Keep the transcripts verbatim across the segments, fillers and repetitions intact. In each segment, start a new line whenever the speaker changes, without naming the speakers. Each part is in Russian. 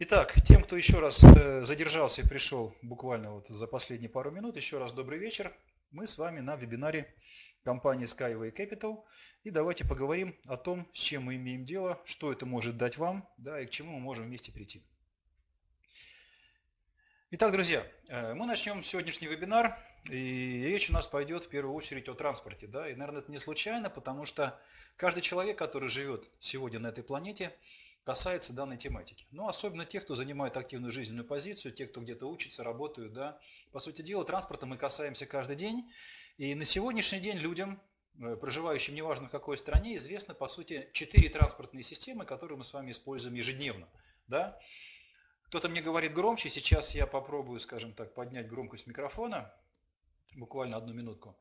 Итак, тем, кто еще раз э, задержался и пришел буквально вот за последние пару минут, еще раз добрый вечер. Мы с вами на вебинаре компании Skyway Capital. И давайте поговорим о том, с чем мы имеем дело, что это может дать вам, да, и к чему мы можем вместе прийти. Итак, друзья, э, мы начнем сегодняшний вебинар. И речь у нас пойдет в первую очередь о транспорте. Да? И, наверное, это не случайно, потому что каждый человек, который живет сегодня на этой планете, касается данной тематики. Но особенно тех, кто занимает активную жизненную позицию, те, кто где-то учится, работают. Да. По сути дела, транспорта мы касаемся каждый день. И на сегодняшний день людям, проживающим неважно в какой стране, известно, по сути, четыре транспортные системы, которые мы с вами используем ежедневно. Да. Кто-то мне говорит громче, сейчас я попробую, скажем так, поднять громкость микрофона. Буквально одну минутку.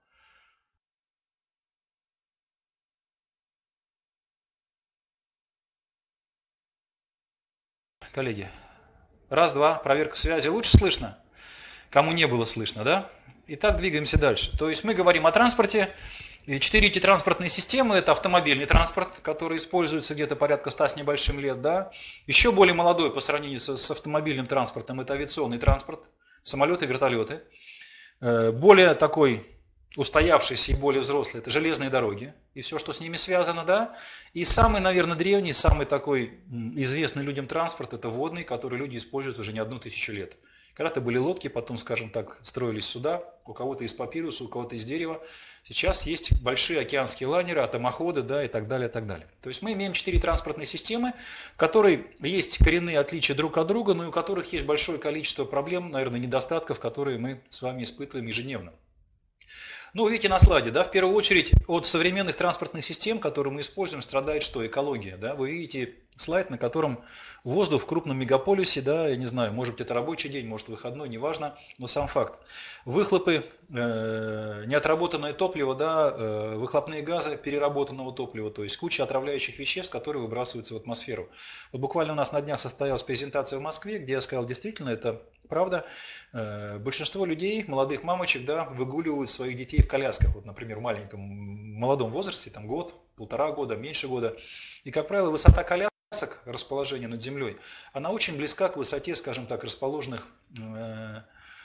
Коллеги, раз, два, проверка связи. Лучше слышно? Кому не было слышно, да? Итак, двигаемся дальше. То есть мы говорим о транспорте. И четыре эти транспортные системы – это автомобильный транспорт, который используется где-то порядка ста с небольшим лет. Да? Еще более молодой по сравнению с, с автомобильным транспортом – это авиационный транспорт, самолеты, вертолеты. Более такой устоявшийся и более взрослый – это железные дороги и все, что с ними связано. Да? И самый, наверное, древний, самый такой известный людям транспорт – это водный, который люди используют уже не одну тысячу лет. Когда-то были лодки, потом, скажем так, строились суда, у кого-то из папируса, у кого-то из дерева. Сейчас есть большие океанские лайнеры, атомоходы, да, и так далее, и так далее. То есть мы имеем четыре транспортные системы, в которой есть коренные отличия друг от друга, но и у которых есть большое количество проблем, наверное, недостатков, которые мы с вами испытываем ежедневно. Ну, видите на слайде, да, в первую очередь от современных транспортных систем, которые мы используем, страдает что? Экология. Да? Вы видите слайд, на котором воздух в крупном мегаполисе, да, я не знаю, может быть это рабочий день, может выходной, неважно, но сам факт. Выхлопы, э, неотработанное топливо, да, э, выхлопные газы переработанного топлива, то есть куча отравляющих веществ, которые выбрасываются в атмосферу. Вот буквально у нас на днях состоялась презентация в Москве, где я сказал, действительно, это правда. Э, большинство людей, молодых мамочек, да, выгуливают своих детей в колясках, вот, например, в маленьком, молодом возрасте, там год, полтора года, меньше года. И, как правило, высота коляски, расположение над землей, она очень близка к высоте, скажем так, расположенных э,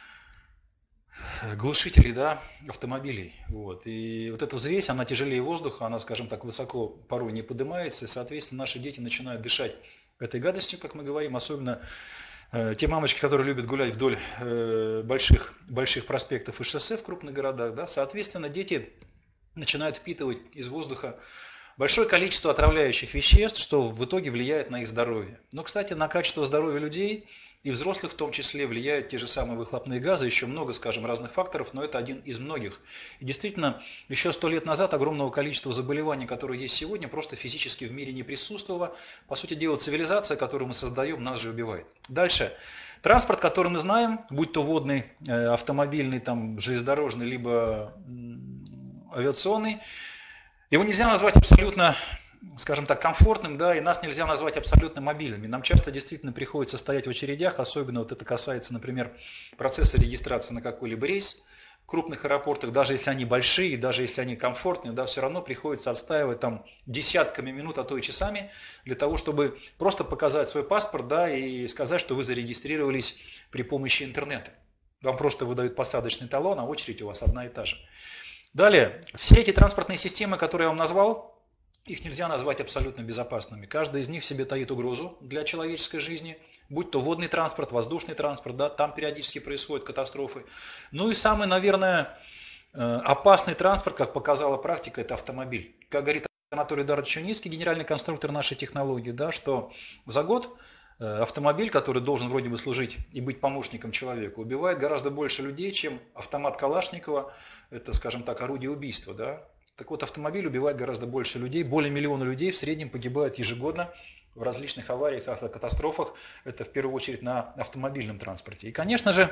глушителей, да, автомобилей. Вот. И вот эта взвесь, она тяжелее воздуха, она, скажем так, высоко порой не поднимается, и, соответственно, наши дети начинают дышать этой гадостью, как мы говорим, особенно э, те мамочки, которые любят гулять вдоль э, больших, больших проспектов и шоссе в крупных городах, да, соответственно, дети начинают впитывать из воздуха большое количество отравляющих веществ, что в итоге влияет на их здоровье. Но, кстати, на качество здоровья людей и взрослых в том числе влияют те же самые выхлопные газы, еще много, скажем, разных факторов, но это один из многих. И действительно, еще сто лет назад огромного количества заболеваний, которые есть сегодня, просто физически в мире не присутствовало. По сути дела, цивилизация, которую мы создаем, нас же убивает. Дальше. Транспорт, который мы знаем, будь то водный, автомобильный, там, железнодорожный, либо авиационный, его нельзя назвать абсолютно, скажем так, комфортным, да, и нас нельзя назвать абсолютно мобильными. Нам часто действительно приходится стоять в очередях, особенно вот это касается, например, процесса регистрации на какой-либо рейс в крупных аэропортах, даже если они большие, даже если они комфортные, да, все равно приходится отстаивать там десятками минут, а то и часами, для того, чтобы просто показать свой паспорт, да, и сказать, что вы зарегистрировались при помощи интернета. Вам просто выдают посадочный талон, а очередь у вас одна и та же. Далее, все эти транспортные системы, которые я вам назвал, их нельзя назвать абсолютно безопасными. Каждая из них в себе таит угрозу для человеческой жизни, будь то водный транспорт, воздушный транспорт, да, там периодически происходят катастрофы. Ну и самый, наверное, опасный транспорт, как показала практика, это автомобиль. Как говорит Анатолий Эдуардович Чуницкий, генеральный конструктор нашей технологии, да, что за год автомобиль, который должен вроде бы служить и быть помощником человека, убивает гораздо больше людей, чем автомат Калашникова, это, скажем так, орудие убийства. Да? Так вот, автомобиль убивает гораздо больше людей, более миллиона людей в среднем погибают ежегодно в различных авариях, автокатастрофах, это в первую очередь на автомобильном транспорте. И, конечно же,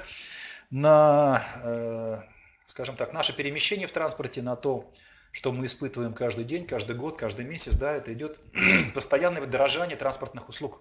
на, э, скажем так, наше перемещение в транспорте, на то, что мы испытываем каждый день, каждый год, каждый месяц, да, это идет постоянное дорожание транспортных услуг.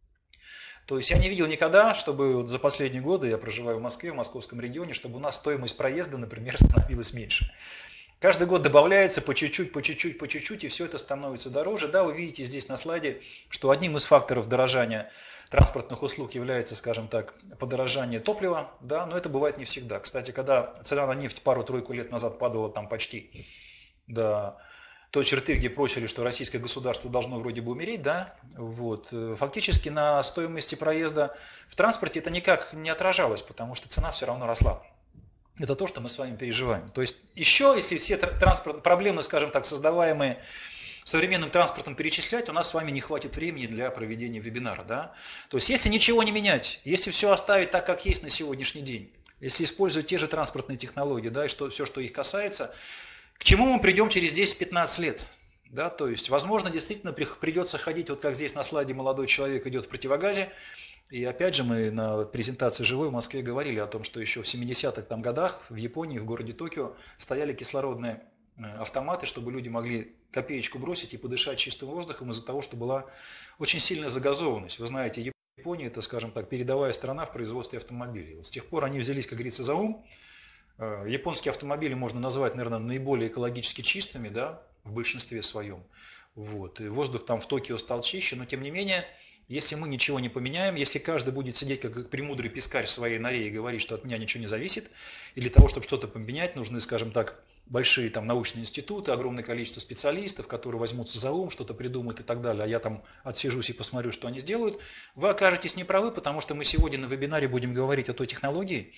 То есть я не видел никогда, чтобы вот за последние годы, я проживаю в Москве, в московском регионе, чтобы у нас стоимость проезда, например, становилась меньше. Каждый год добавляется по чуть-чуть, по чуть-чуть, по чуть-чуть, и все это становится дороже. Да, вы видите здесь на слайде, что одним из факторов дорожания транспортных услуг является, скажем так, подорожание топлива, да, но это бывает не всегда. Кстати, когда цена на нефть пару-тройку лет назад падала там почти до той черты, где прочили, что российское государство должно вроде бы умереть, да, вот, фактически на стоимости проезда в транспорте это никак не отражалось, потому что цена все равно росла. Это то, что мы с вами переживаем. То есть еще, если все транспортные проблемы, скажем так, создаваемые современным транспортом перечислять, у нас с вами не хватит времени для проведения вебинара. Да? То есть если ничего не менять, если все оставить так, как есть на сегодняшний день, если использовать те же транспортные технологии, да, и что, все, что их касается, к чему мы придем через десять-пятнадцать лет? Да? То есть, возможно, действительно придется ходить, вот как здесь на слайде молодой человек идет в противогазе. И опять же мы на презентации «Живой» в Москве говорили о том, что еще в семидесятых там годах в Японии, в городе Токио стояли кислородные автоматы, чтобы люди могли копеечку бросить и подышать чистым воздухом из-за того, что была очень сильная загазованность. Вы знаете, Япония – это, скажем так, передовая страна в производстве автомобилей. Вот с тех пор они взялись, как говорится, за ум. Японские автомобили можно назвать, наверное, наиболее экологически чистыми, да, в большинстве своем. Вот. И воздух там в Токио стал чище, но тем не менее, если мы ничего не поменяем, если каждый будет сидеть как премудрый пескарь в своей норе и говорить, что от меня ничего не зависит, и для того, чтобы что-то поменять, нужны, скажем так, большие там научные институты, огромное количество специалистов, которые возьмутся за ум, что-то придумают и так далее, а я там отсижусь и посмотрю, что они сделают, вы окажетесь неправы, потому что мы сегодня на вебинаре будем говорить о той технологии,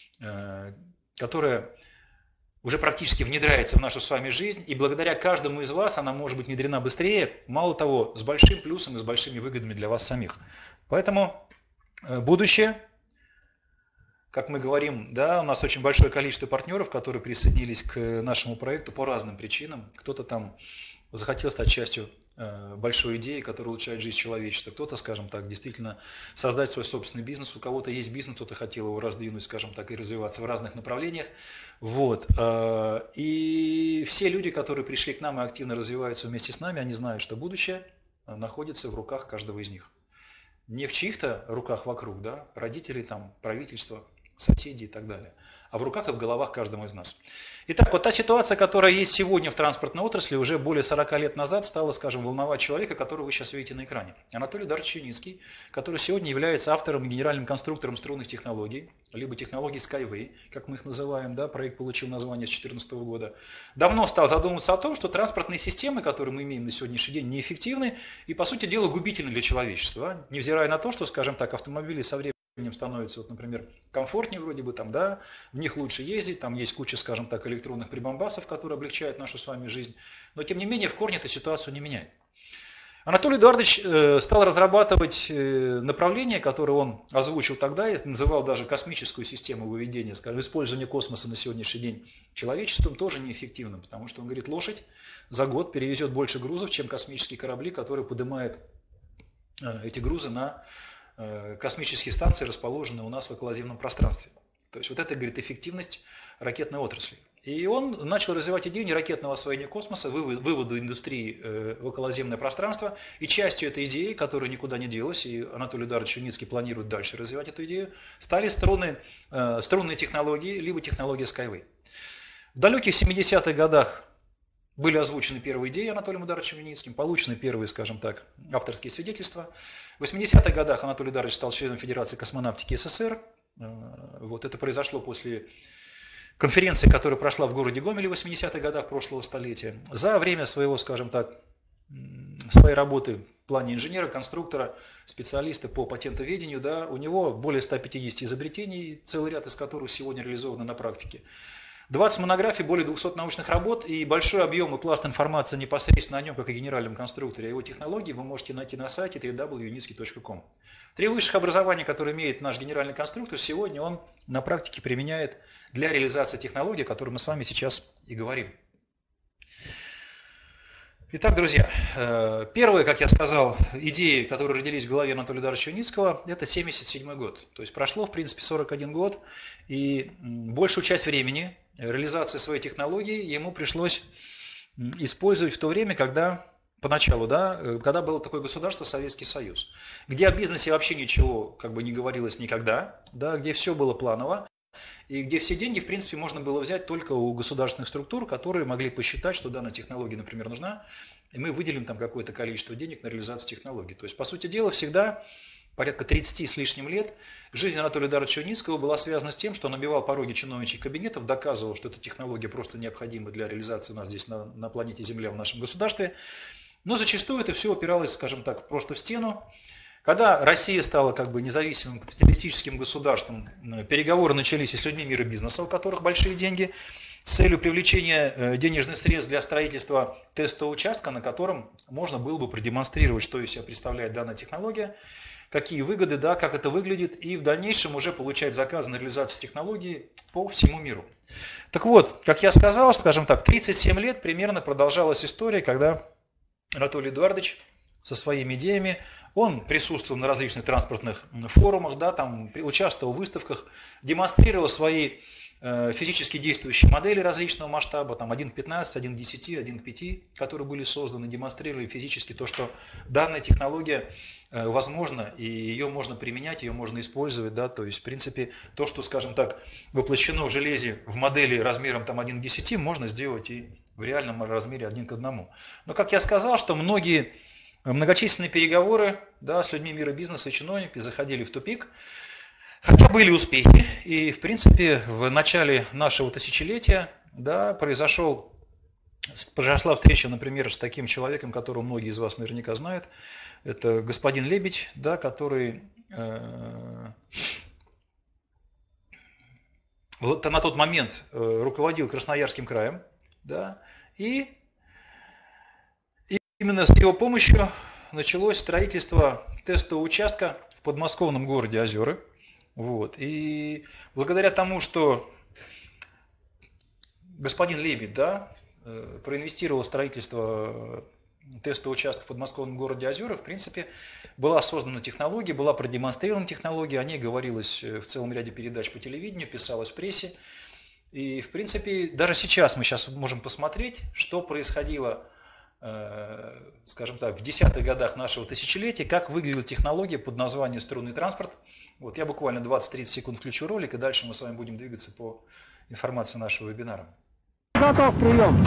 которая уже практически внедряется в нашу с вами жизнь, и благодаря каждому из вас она может быть внедрена быстрее, мало того, с большим плюсом и с большими выгодами для вас самих. Поэтому будущее, как мы говорим, да, у нас очень большое количество партнеров, которые присоединились к нашему проекту по разным причинам. Кто-то там захотел стать частью большой идеи, которая улучшает жизнь человечества. Кто-то, скажем так, действительно создать свой собственный бизнес. У кого-то есть бизнес, кто-то хотел его раздвинуть, скажем так, и развиваться в разных направлениях. Вот. И все люди, которые пришли к нам и активно развиваются вместе с нами, они знают, что будущее находится в руках каждого из них. Не в чьих-то руках вокруг, да, родителей, там, правительства, соседей и так далее, а в руках и в головах каждого из нас. Итак, вот та ситуация, которая есть сегодня в транспортной отрасли, уже более сорока лет назад стала, скажем, волновать человека, которого вы сейчас видите на экране. Анатолий Эдуардович Юницкий, который сегодня является автором и генеральным конструктором струнных технологий, либо технологий Skyway, как мы их называем, да, проект получил название с две тысячи четырнадцатого года, давно стал задумываться о том, что транспортные системы, которые мы имеем на сегодняшний день, неэффективны и, по сути дела, губительны для человечества, невзирая на то, что, скажем так, автомобили со временем становится, вот, например, комфортнее вроде бы, там, да, в них лучше ездить, там есть куча, скажем так, электронных прибамбасов, которые облегчают нашу с вами жизнь, но тем не менее в корне эта ситуацию не меняет. Анатолий Эдуардович э, стал разрабатывать э, направление, которое он озвучил тогда, и называл даже космическую систему выведения, скажем, использования космоса на сегодняшний день человечеством тоже неэффективным, потому что он говорит, лошадь за год перевезет больше грузов, чем космические корабли, которые поднимают э, эти грузы на космические станции, расположенные у нас в околоземном пространстве. То есть вот это, говорит, эффективность ракетной отрасли. И он начал развивать идею неракетного освоения космоса, вывода индустрии в околоземное пространство. И частью этой идеи, которая никуда не делась, и Анатолий Эдуардович Юницкий планирует дальше развивать эту идею, стали струны, струнные технологии, либо технология Skyway. В далеких семидесятых годах были озвучены первые идеи Анатолием Эдуардовичем Юницким, получены первые, скажем так, авторские свидетельства. В восьмидесятых годах Анатолий Эдуардович стал членом Федерации космонавтики СССР. Вот это произошло после конференции, которая прошла в городе Гомеле в восьмидесятых годах прошлого столетия. За время своего, скажем так, своей работы в плане инженера, конструктора, специалиста по патентоведению, да, у него более ста пятидесяти изобретений, целый ряд из которых сегодня реализованы на практике. двадцать монографий, более двухсот научных работ и большой объем и пласт информации непосредственно о нем, как о генеральном конструкторе, о его технологии, вы можете найти на сайте дабл ю дабл ю дабл ю точка юницкий точка ком. Три высших образования, которые имеет наш генеральный конструктор, сегодня он на практике применяет для реализации технологий, о которой мы с вами сейчас и говорим. Итак, друзья, первые, как я сказал, идеи, которые родились в голове Анатолия Эдуардовича Юницкого, это семьдесят седьмой год. То есть прошло, в принципе, сорок один год, и большую часть времени реализации своей технологии ему пришлось использовать в то время, когда, поначалу, да, когда было такое государство Советский Союз, где о бизнесе вообще ничего как бы не говорилось никогда, да, где все было планово. и где все деньги, в принципе, можно было взять только у государственных структур, которые могли посчитать, что данная технология, например, нужна, и мы выделим там какое-то количество денег на реализацию технологий. То есть, по сути дела, всегда порядка тридцати с лишним лет жизнь Анатолия Эдуардовича Юницкого была связана с тем, что он набивал пороги чиновничьих кабинетов, доказывал, что эта технология просто необходима для реализации у нас здесь на, на планете Земля, в нашем государстве. Но зачастую это все опиралось, скажем так, просто в стену. Когда Россия стала как бы независимым капиталистическим государством, переговоры начались и с людьми мира бизнеса, у которых большие деньги, с целью привлечения денежных средств для строительства тестового участка, на котором можно было бы продемонстрировать, что из себя представляет данная технология, какие выгоды, да, как это выглядит, и в дальнейшем уже получать заказы на реализацию технологии по всему миру. Так вот, как я сказал, скажем так, тридцать семь лет примерно продолжалась история, когда Анатолий Эдуардович со своими идеями, он присутствовал на различных транспортных форумах, да, там, участвовал в выставках, демонстрировал свои э, физически действующие модели различного масштаба, там один к пятнадцати, один к десяти, один к пяти, которые были созданы, демонстрировали физически то, что данная технология э, возможна, и ее можно применять, ее можно использовать, да, то есть, в принципе, то, что, скажем так, воплощено в железе в модели размером там один к десяти, можно сделать и в реальном размере один к одному. Но, как я сказал, что многие многочисленные переговоры, да, с людьми мира бизнеса и чиновниками заходили в тупик, хотя были успехи. И, в принципе, в начале нашего тысячелетия, да, произошел, произошла встреча, например, с таким человеком, которого многие из вас наверняка знают. Это господин Лебедь, да, который э, на тот момент э, руководил Красноярским краем. Да, и именно с его помощью началось строительство тестового участка в подмосковном городе Озеры. Вот. И благодаря тому, что господин Лебедь, да, проинвестировал в строительство тестового участка в подмосковном городе Озеры, в принципе, была создана технология, была продемонстрирована технология, о ней говорилось в целом ряде передач по телевидению, писалось в прессе. И, в принципе, даже сейчас мы сейчас можем посмотреть, что происходило, скажем так, в десятых годах нашего тысячелетия, как выглядела технология под названием струнный транспорт. Вот я буквально двадцать-тридцать секунд включу ролик, и дальше мы с вами будем двигаться по информации нашего вебинара.
Готов, прием.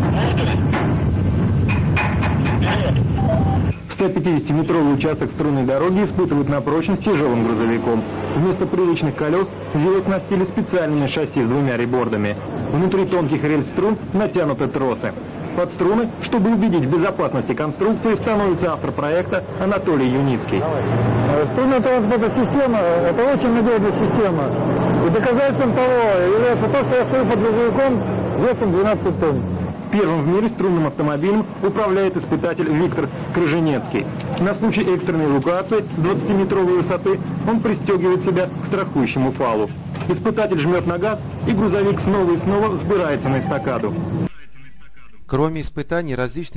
сто пятидесятиметровый участок струнной дороги испытывают на прочность тяжелым грузовиком. Вместо приличных колес его оснастили специальными шасси с двумя ребордами. Внутри тонких рельс-струн натянуты тросы. Под струны, чтобы убедить в безопасности конструкции, становится автор проекта Анатолий Юницкий. Струнная транспортная система – это очень надежная система. И доказательством того является то, что я стою под грузовиком весом двенадцать тонн. Первым в мире струнным автомобилем управляет испытатель Виктор Крыженецкий. На случай экстренной эвакуации двадцатиметровой высоты он пристегивает себя к страхующему фалу. Испытатель жмет на газ, и грузовик снова и снова взбирается на эстакаду.
Кроме испытаний различных...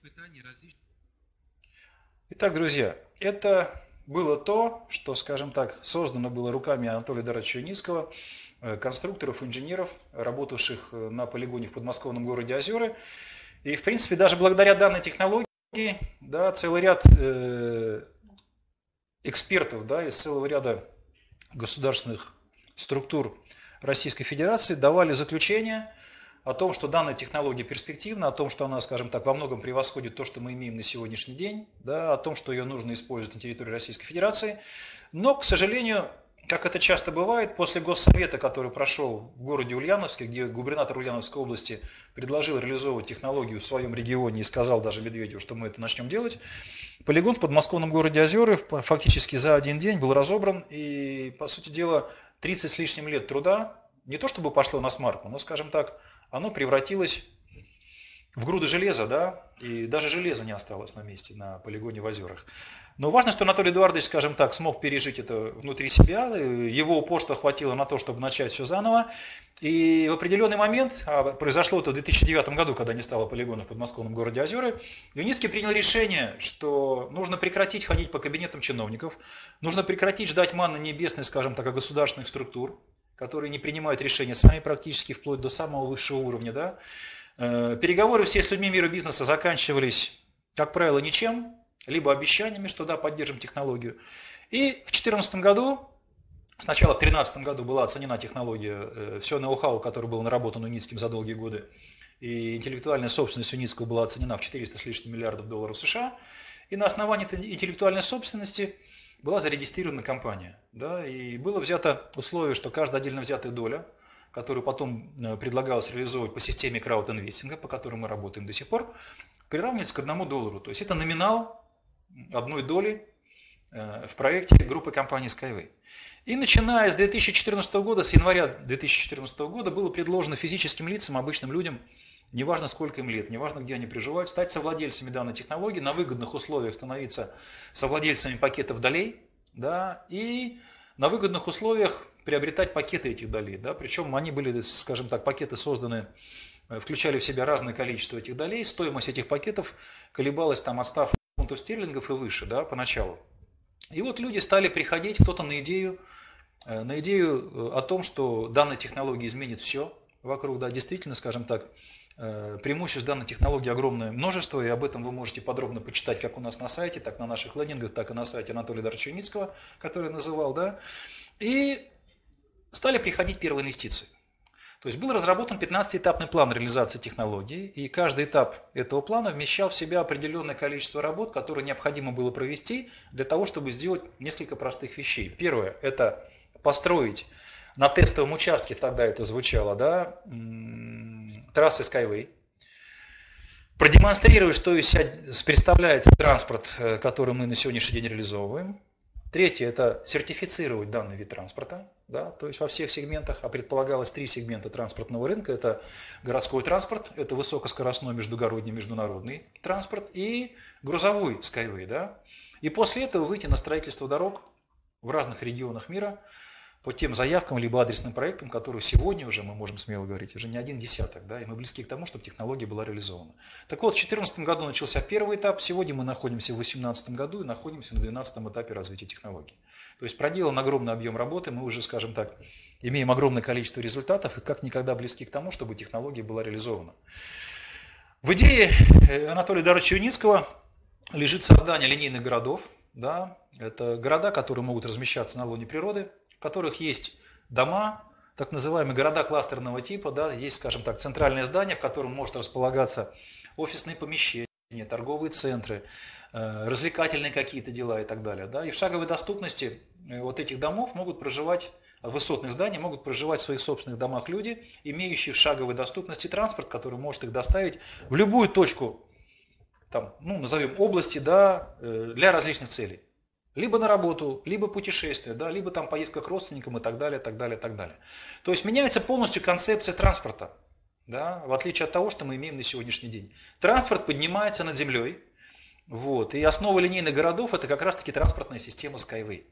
Итак, друзья, это было то, что, скажем так, создано было руками Анатолия Эдуардовича Юницкого, конструкторов, инженеров, работавших на полигоне в подмосковном городе Озеры. И, в принципе, даже благодаря данной технологии, да, целый ряд э, экспертов, да, из целого ряда государственных структур Российской Федерации давали заключение о том, что данная технология перспективна, о том, что она, скажем так, во многом превосходит то, что мы имеем на сегодняшний день, да, о том, что ее нужно использовать на территории Российской Федерации. Но, к сожалению, как это часто бывает, после Госсовета, который прошел в городе Ульяновске, где губернатор Ульяновской области предложил реализовывать технологию в своем регионе и сказал даже Медведеву, что мы это начнем делать, полигон в подмосковном городе Озеры фактически за один день был разобран, и, по сути дела, тридцать с лишним лет труда не то чтобы пошло на смарку, но, скажем так, оно превратилось в груды железа, да, и даже железа не осталось на месте на полигоне в Озерах. Но важно, что Анатолий Эдуардович, скажем так, смог пережить это внутри себя, его упорства хватило на то, чтобы начать все заново, и в определенный момент, а произошло это в две тысячи девятом году, когда не стало полигона в подмосковном городе Озеры, Юницкий принял решение, что нужно прекратить ходить по кабинетам чиновников, нужно прекратить ждать манны небесной, скажем так, от государственных структур, которые не принимают решения сами практически вплоть до самого высшего уровня, да. Переговоры все с людьми мира бизнеса заканчивались, как правило, ничем, либо обещаниями, что да, поддержим технологию. И в две тысячи четырнадцатом году Сначала в две тысячи тринадцатом году была оценена технология, все ноу-хау, которое было наработано Уницким за долгие годы, и интеллектуальная собственность Уницкого была оценена в четыреста с лишним миллиардов долларов США, и на основании этой интеллектуальной собственности была зарегистрирована компания. Да, и было взято условие, что каждая отдельно взятая доля, которую потом предлагалось реализовывать по системе краудинвестинга, по которой мы работаем до сих пор, приравнивается к одному доллару. То есть это номинал одной доли в проекте группы компаний Skyway. И начиная с две тысячи четырнадцатого года, с января две тысячи четырнадцатого года, было предложено физическим лицам, обычным людям, неважно сколько им лет, неважно где они проживают, стать совладельцами данной технологии, на выгодных условиях становиться совладельцами пакетов долей, да, и на выгодных условиях приобретать пакеты этих долей. Да, причем они были, скажем так, пакеты созданы, включали в себя разное количество этих долей, стоимость этих пакетов колебалась там от ста фунтов стерлингов и выше, да, поначалу. И вот люди стали приходить, кто-то на идею, на идею о том, что данная технология изменит все вокруг, да, действительно, скажем так, преимуществ данной технологии огромное множество, и об этом вы можете подробно почитать как у нас на сайте, так на наших лендингах, так и на сайте Анатолия Эдуардовича Юницкого, который я называл, да, и стали приходить первые инвестиции. То есть был разработан пятнадцатиэтапный план реализации технологии, и каждый этап этого плана вмещал в себя определенное количество работ, которые необходимо было провести для того, чтобы сделать несколько простых вещей. Первое – это построить на тестовом участке, тогда это звучало, да, трассы Skyway, продемонстрировать, что из себя представляет транспорт, который мы на сегодняшний день реализовываем. Третье – это сертифицировать данный вид транспорта, да, то есть во всех сегментах, а предполагалось три сегмента транспортного рынка. Это городской транспорт, это высокоскоростной междугородний, международный транспорт и грузовой Skyway. Да. И после этого выйти на строительство дорог в разных регионах мира по тем заявкам либо адресным проектам, которые сегодня уже, мы можем смело говорить, уже не один десяток, да, и мы близки к тому, чтобы технология была реализована. Так вот, в две тысячи четырнадцатом году начался первый этап, сегодня мы находимся в две тысячи восемнадцатом году и находимся на двенадцатом этапе развития технологий. То есть проделан огромный объем работы, мы уже, скажем так, имеем огромное количество результатов и как никогда близки к тому, чтобы технология была реализована. В идее Анатолия Эдуардовича Юницкого лежит создание линейных городов, да, это города, которые могут размещаться на лоне природы, в которых есть дома, так называемые города кластерного типа, да, есть, скажем так, центральное здание, в котором может располагаться офисные помещения, торговые центры, развлекательные какие-то дела и так далее. Да, и в шаговой доступности вот этих домов могут проживать, высотных зданий могут проживать в своих собственных домах люди, имеющие в шаговой доступности транспорт, который может их доставить в любую точку, там, ну, назовем области, да, для различных целей. Либо на работу, либо путешествие, да, либо там поездка к родственникам и так далее, так далее, так далее. То есть меняется полностью концепция транспорта, да, в отличие от того, что мы имеем на сегодняшний день. Транспорт поднимается над землей, вот, и основа линейных городов это как раз-таки транспортная система Skyway.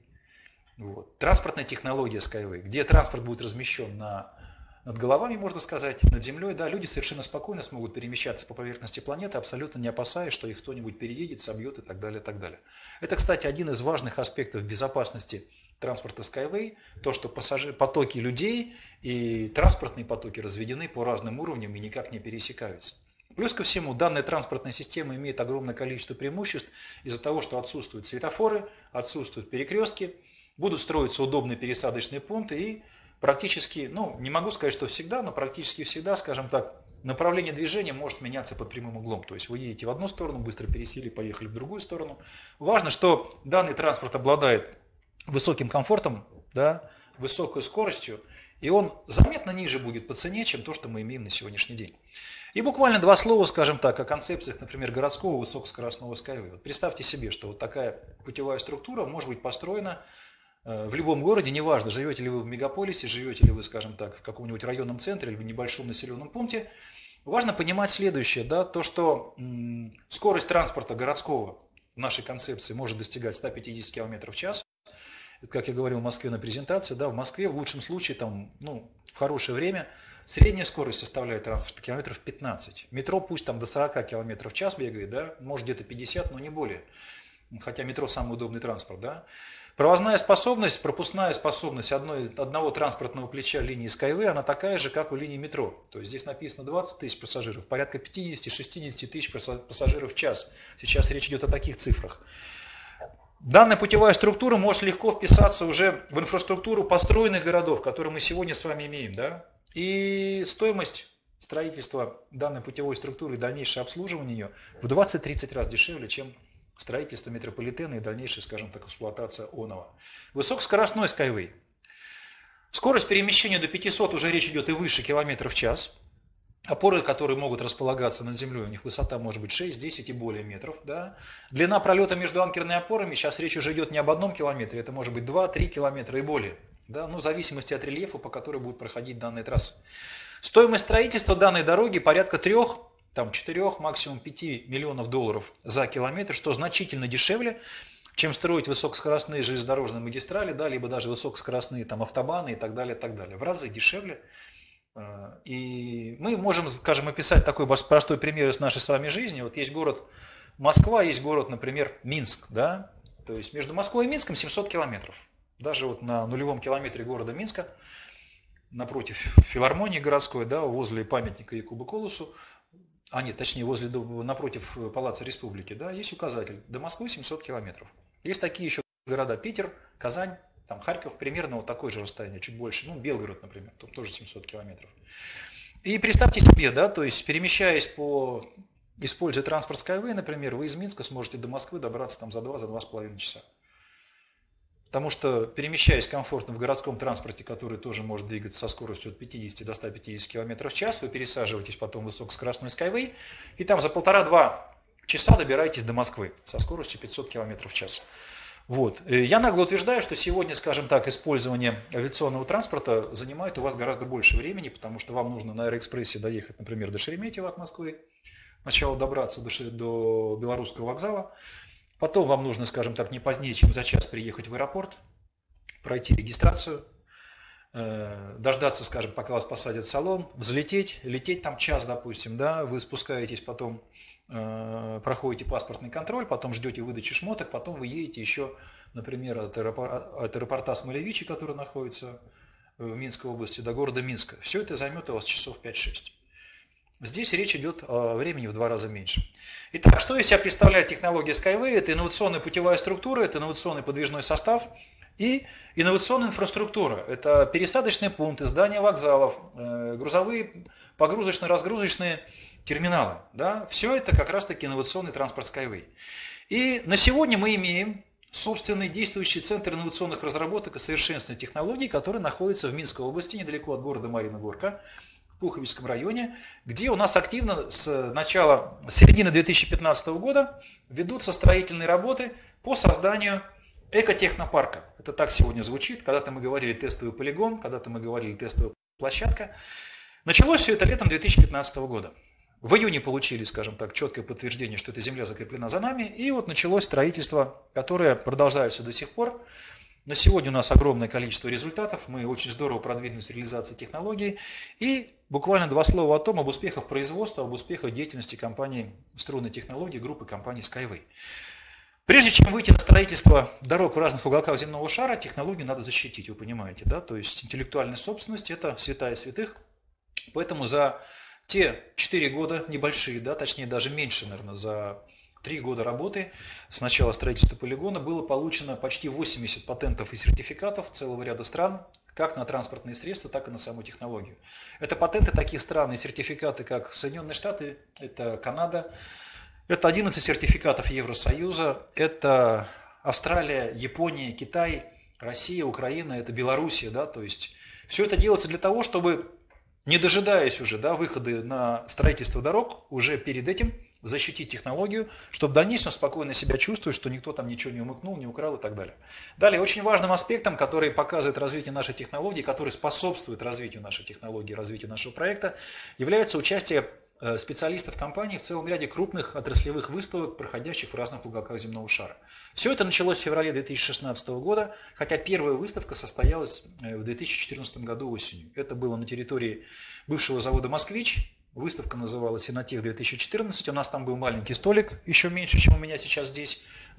Вот, транспортная технология Skyway, где транспорт будет размещен на, над головами, можно сказать, над землей, да, люди совершенно спокойно смогут перемещаться по поверхности планеты, абсолютно не опасаясь, что их кто-нибудь переедет, собьет и так далее, и так далее. Это, кстати, один из важных аспектов безопасности транспорта Skyway, то, что пассажир, потоки людей и транспортные потоки разведены по разным уровням и никак не пересекаются. Плюс ко всему, данная транспортная система имеет огромное количество преимуществ из-за того, что отсутствуют светофоры, отсутствуют перекрестки, будут строиться удобные пересадочные пункты и практически, ну, не могу сказать, что всегда, но практически всегда, скажем так, направление движения может меняться под прямым углом. То есть вы едете в одну сторону, быстро пересели, поехали в другую сторону. Важно, что данный транспорт обладает высоким комфортом, да, высокой скоростью, и он заметно ниже будет по цене, чем то, что мы имеем на сегодняшний день. И буквально два слова, скажем так, о концепциях, например, городского высокоскоростного Skyway. Вот представьте себе, что вот такая путевая структура может быть построена в любом городе, неважно, живете ли вы в мегаполисе, живете ли вы, скажем так, в каком-нибудь районном центре или в небольшом населенном пункте, важно понимать следующее, да, то, что м, скорость транспорта городского в нашей концепции может достигать ста пятидесяти километров в час. Это, как я говорил в Москве на презентации, да, в Москве в лучшем случае, там, ну, в хорошее время, средняя скорость составляет транспорта километров пятнадцать. Метро пусть там до сорока километров в час бегает, да, может где-то пятьдесят, но не более. Хотя метро самый удобный транспорт, да. Провозная способность, пропускная способность одной, одного транспортного плеча линии Skyway, она такая же, как у линии метро. То есть здесь написано двадцать тысяч пассажиров, порядка пятьдесят-шестьдесят тысяч пассажиров в час. Сейчас речь идет о таких цифрах. Данная путевая структура может легко вписаться уже в инфраструктуру построенных городов, которые мы сегодня с вами имеем. Да? И стоимость строительства данной путевой структуры и дальнейшее обслуживание ее в двадцать-тридцать раз дешевле, чем строительство метрополитена и дальнейшая, скажем так, эксплуатация оного. Высокоскоростной Skyway. Скорость перемещения до пятисот уже речь идет и выше километров в час. Опоры, которые могут располагаться над землей, у них высота может быть шесть, десять и более метров. Да? Длина пролета между анкерными опорами, сейчас речь уже идет не об одном километре, это может быть два-три километра и более. Да? Ну, в зависимости от рельефа, по которой будет проходить данная трасса. Стоимость строительства данной дороги порядка трех, там, четырех, максимум пяти миллионов долларов за километр, что значительно дешевле, чем строить высокоскоростные железнодорожные магистрали, да, либо даже высокоскоростные там, автобаны и так далее, и так далее. В разы дешевле. И мы можем, скажем, описать такой простой пример из нашей с вами жизни. Вот есть город Москва, есть город, например, Минск. Да? То есть между Москвой и Минском семьсот километров. Даже вот на нулевом километре города Минска, напротив филармонии городской, да, возле памятника Якубу Колосу, а нет, точнее, возле, напротив Палаца Республики, да, есть указатель. До Москвы семьсот километров. Есть такие еще города: Питер, Казань, там Харьков, примерно вот такое же расстояние, чуть больше. Ну, Белгород, например, там тоже семьсот километров. И представьте себе, да, то есть перемещаясь по, используя транспорт Skyway, например, вы из Минска сможете до Москвы добраться там за два, за два с половиной часа. Потому что, перемещаясь комфортно в городском транспорте, который тоже может двигаться со скоростью от пятидесяти до ста пятидесяти километров в час, вы пересаживаетесь потом в высокоскоростной Skyway, и там за полтора-два часа добираетесь до Москвы со скоростью пятьсот километров в час. Вот. Я нагло утверждаю, что сегодня, скажем так, использование авиационного транспорта занимает у вас гораздо больше времени, потому что вам нужно на Аэроэкспрессе доехать, например, до Шереметьево от Москвы, сначала добраться до, до Белорусского вокзала, потом вам нужно, скажем так, не позднее, чем за час приехать в аэропорт, пройти регистрацию, э, дождаться, скажем, пока вас посадят в салон, взлететь, лететь там час, допустим, да, вы спускаетесь потом, проходите паспортный контроль, потом ждете выдачи шмоток, потом вы едете еще, например, от аэропорта, от аэропорта Смолевичи, который находится в Минской области, до города Минска. Все это займет у вас часов пять-шесть. Здесь речь идет о времени в два раза меньше. Итак, что из себя представляет технология Skyway? Это инновационная путевая структура, это инновационный подвижной состав и инновационная инфраструктура. Это пересадочные пункты, здания вокзалов, грузовые, погрузочно-разгрузочные терминалы. Да? Все это как раз таки инновационный транспорт Skyway. И на сегодня мы имеем собственный действующий центр инновационных разработок и совершенствования технологий, который находится в Минской области, недалеко от города Марьина Горка, в Пуховичском районе, где у нас активно с начала, с середины две тысячи пятнадцатого года ведутся строительные работы по созданию экотехнопарка. Это так сегодня звучит. Когда-то мы говорили тестовый полигон, когда-то мы говорили тестовая площадка. Началось все это летом две тысячи пятнадцатого года. В июне получили, скажем так, четкое подтверждение, что эта земля закреплена за нами. И вот началось строительство, которое продолжается до сих пор. На сегодня у нас огромное количество результатов. Мы очень здорово продвинулись в реализации технологий. И буквально два слова о том, об успехах производства, об успехах деятельности компании струнной технологии, группы компании Skyway. Прежде чем выйти на строительство дорог в разных уголках земного шара, технологию надо защитить, вы понимаете, да? То есть интеллектуальная собственность – это святая святых. Поэтому за те четыре года небольшие, да, точнее даже меньше, наверное, за три года работы с начала строительства полигона было получено почти восемьдесят патентов и сертификатов целого ряда стран, как на транспортные средства, так и на саму технологию. Это патенты таких стран и сертификаты, как Соединенные Штаты, это Канада, это одиннадцать сертификатов Евросоюза, это Австралия, Япония, Китай, Россия, Украина, это Белоруссия, да, то есть все это делается для того, чтобы, не дожидаясь уже, да, выхода на строительство дорог, уже перед этим защитить технологию, чтобы в дальнейшем спокойно себя чувствовать, что никто там ничего не умыкнул, не украл и так далее. Далее, очень важным аспектом, который показывает развитие нашей технологии, который способствует развитию нашей технологии, развитию нашего проекта, является участие специалистов компании в целом ряде крупных отраслевых выставок, проходящих в разных уголках земного шара. Все это началось в феврале две тысячи шестнадцатого года, хотя первая выставка состоялась в две тысячи четырнадцатом году осенью. Это было на территории бывшего завода «Москвич». Выставка называлась «Инотех две тысячи четырнадцать». У нас там был маленький столик, еще меньше, чем у меня сейчас здесь,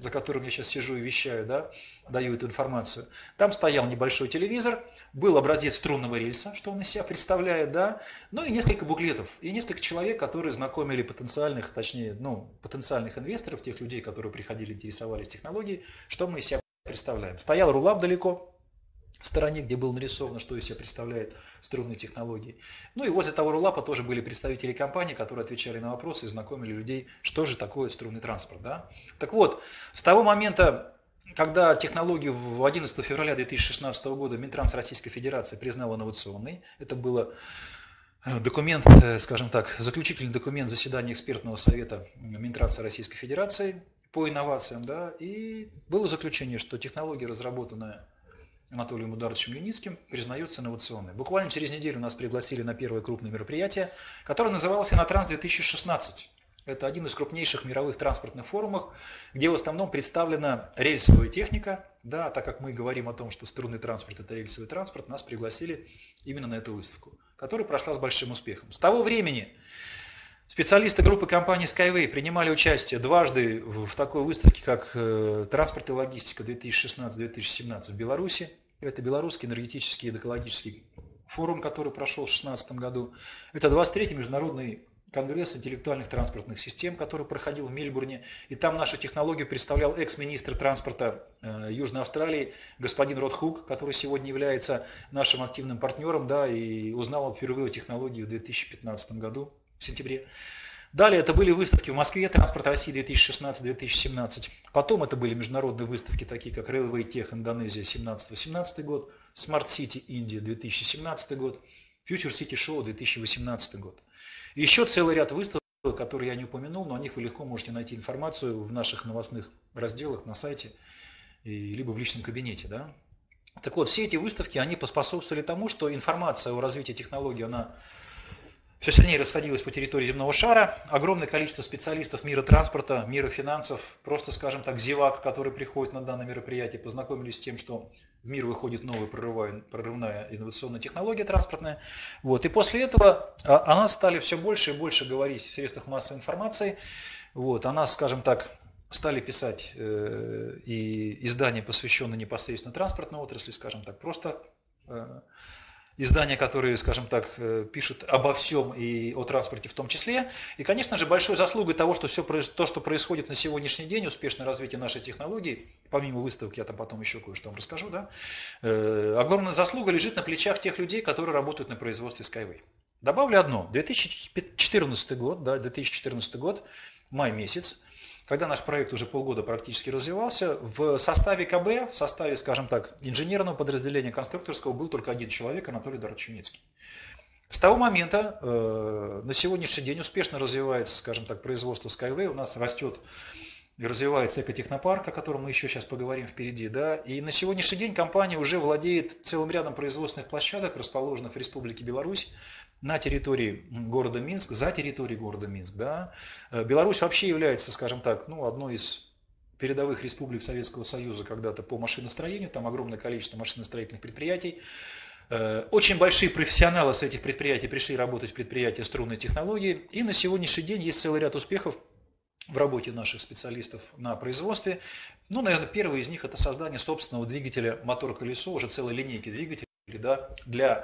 за которым я сейчас сижу и вещаю, да, даю эту информацию. Там стоял небольшой телевизор, был образец струнного рельса, что он из себя представляет, да, ну и несколько буклетов, и несколько человек, которые знакомили потенциальных, точнее, ну, потенциальных инвесторов, тех людей, которые приходили, интересовались технологией, что мы из себя представляем. Стоял рулап далеко в стороне, где было нарисовано, что из себя представляет струнные технологии. Ну и возле того рулапа тоже были представители компании, которые отвечали на вопросы и знакомили людей, что же такое струнный транспорт. Да? Так вот, с того момента, когда технологию в одиннадцатого февраля две тысячи шестнадцатого года Минтранс Российской Федерации признал инновационной, это было документ, скажем так, заключительный документ заседания экспертного совета Минтранса Российской Федерации по инновациям, да, и было заключение, что технология, разработанная Анатолием Эдуардовичем Юницким, признается инновационной. Буквально через неделю нас пригласили на первое крупное мероприятие, которое называлось «Иннотранс две тысячи шестнадцать». Это один из крупнейших мировых транспортных форумов, где в основном представлена рельсовая техника. Да, так как мы говорим о том, что струнный транспорт – это рельсовый транспорт, нас пригласили именно на эту выставку, которая прошла с большим успехом. С того времени специалисты группы компании Skyway принимали участие дважды в такой выставке, как «Транспорт и логистика две тысячи шестнадцать — две тысячи семнадцать» в Беларуси. Это Белорусский энергетический и экологический форум, который прошел в две тысячи шестнадцатом году. Это двадцать третий международный конгресс интеллектуальных транспортных систем, который проходил в Мельбурне. И там нашу технологию представлял экс-министр транспорта э, Южной Австралии, господин Род Хук, который сегодня является нашим активным партнером, да, и узнал впервые о технологии в две тысячи пятнадцатом году, в сентябре. Далее это были выставки в Москве, Транспорт России две тысячи шестнадцать — две тысячи семнадцать. Потом это были международные выставки, такие как Railway Tech Индонезия семнадцатый-восемнадцатый год, Smart City Индия две тысячи семнадцатый год, Future City Show две тысячи восемнадцатый год. И еще целый ряд выставок, которые я не упомянул, но о них вы легко можете найти информацию в наших новостных разделах на сайте, и, либо в личном кабинете. Да? Так вот, все эти выставки, они поспособствовали тому, что информация о развитии технологий, она все сильнее расходилась по территории земного шара. Огромное количество специалистов мира транспорта, мира финансов, просто, скажем так, зевак, которые приходят на данное мероприятие, познакомились с тем, что в мир выходит новая прорывная, прорывная инновационная технология транспортная. Вот. И после этого о нас стали все больше и больше говорить в средствах массовой информации. Вот. О нас, скажем так, стали писать э, и издания, посвященные непосредственно транспортной отрасли, скажем так, просто э, издания, которые, скажем так, пишут обо всем и о транспорте в том числе. И, конечно же, большой заслугой того, что все то, что происходит на сегодняшний день, успешное развитие нашей технологии, помимо выставки, я там потом еще кое-что вам расскажу, да, э, огромная заслуга лежит на плечах тех людей, которые работают на производстве Skyway. Добавлю одно. две тысячи четырнадцатый год, да, две тысячи четырнадцатый год, май месяц, когда наш проект уже полгода практически развивался, в составе КБ, в составе, скажем так, инженерного подразделения конструкторского был только один человек, Анатолий Эдуардович Юницкий. С того момента э, на сегодняшний день успешно развивается, скажем так, производство Skyway, у нас растет и развивается экотехнопарк, о котором мы еще сейчас поговорим впереди, да, и на сегодняшний день компания уже владеет целым рядом производственных площадок, расположенных в Республике Беларусь, на территории города Минск, за территорией города Минск. Да. Беларусь вообще является, скажем так, ну, одной из передовых республик Советского Союза когда-то по машиностроению, там огромное количество машиностроительных предприятий. Очень большие профессионалы с этих предприятий пришли работать в предприятия струнной технологии, и на сегодняшний день есть целый ряд успехов в работе наших специалистов на производстве. Ну, наверное, первый из них – это создание собственного двигателя мотор-колесо, уже целой линейки двигателей, да, для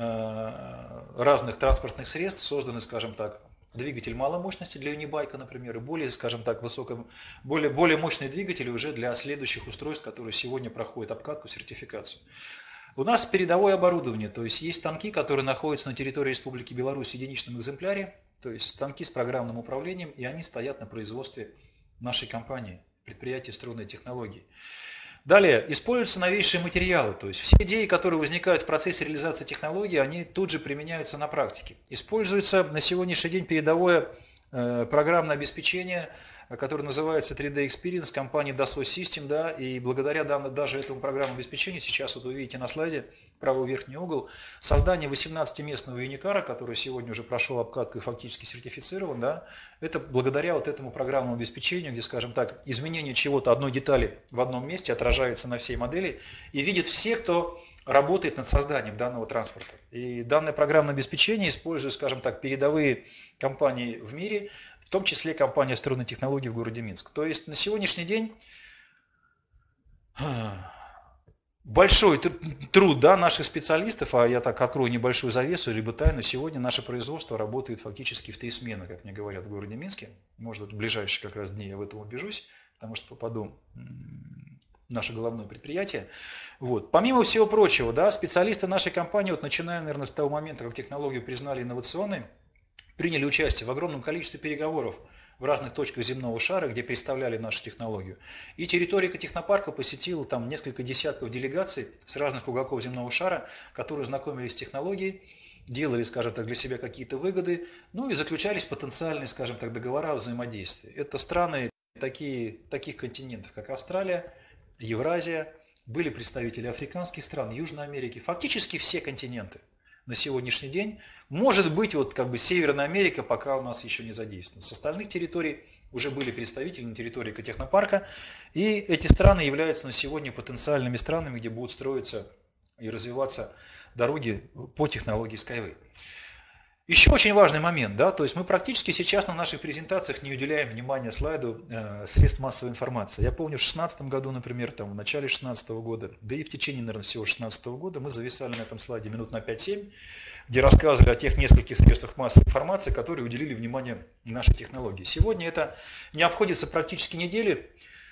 э, разных транспортных средств, созданы, скажем так, двигатель малой мощности для юнибайка, например, и более, скажем так, высоком, более, более мощные двигатели уже для следующих устройств, которые сегодня проходят обкатку, сертификацию. У нас передовое оборудование, то есть есть станки, которые находятся на территории Республики Беларусь в единичном экземпляре, то есть станки с программным управлением, и они стоят на производстве нашей компании, предприятия струнной технологии. Далее, используются новейшие материалы, то есть все идеи, которые возникают в процессе реализации технологии, они тут же применяются на практике. Используется на сегодняшний день передовое э, программное обеспечение, которое называется три дэ Experience компании Dassault System, да, и благодаря данному, даже этому программному обеспечению, сейчас вот вы видите на слайде, правый верхний угол, создание восемнадцатиместного юникара, который сегодня уже прошел обкатку и фактически сертифицирован, да, это благодаря вот этому программному обеспечению, где, скажем так, изменение чего-то, одной детали в одном месте отражается на всей модели и видит все, кто работает над созданием данного транспорта. И данное программное обеспечение использует, скажем так, передовые компании в мире, в том числе компания «Струнные технологии» в городе Минск. То есть на сегодняшний день большой труд, да, наших специалистов, а я так открою небольшую завесу, либо тайну, сегодня наше производство работает фактически в три смены, как мне говорят в городе Минске. Может быть, в ближайшие как раз дни я в этом убежусь, потому что попаду в наше головное предприятие. Вот. Помимо всего прочего, да, специалисты нашей компании, вот начиная, наверное, с того момента, как технологию признали инновационной, приняли участие в огромном количестве переговоров в разных точках земного шара, где представляли нашу технологию. И территория экотехнопарка посетила там несколько десятков делегаций с разных уголков земного шара, которые знакомились с технологией, делали, скажем так, для себя какие-то выгоды, ну и заключались потенциальные, скажем так, договора о взаимодействии. Это страны такие, таких континентов, как Австралия, Евразия, были представители африканских стран, Южной Америки, фактически все континенты. На сегодняшний день, может быть, вот как бы Северная Америка пока у нас еще не задействована. С остальных территорий уже были представители на территории экотехнопарка, и эти страны являются на сегодня потенциальными странами, где будут строиться и развиваться дороги по технологии Skyway. Еще очень важный момент, да, то есть мы практически сейчас на наших презентациях не уделяем внимания слайду э, средств массовой информации. Я помню, в две тысячи шестнадцатом году, например, там, в начале две тысячи шестнадцатого года, да и в течение, наверное, всего две тысячи шестнадцатого года мы зависали на этом слайде минут на пять-семь, где рассказывали о тех нескольких средствах массовой информации, которые уделили внимание нашей технологии. Сегодня это не обходится практически недели,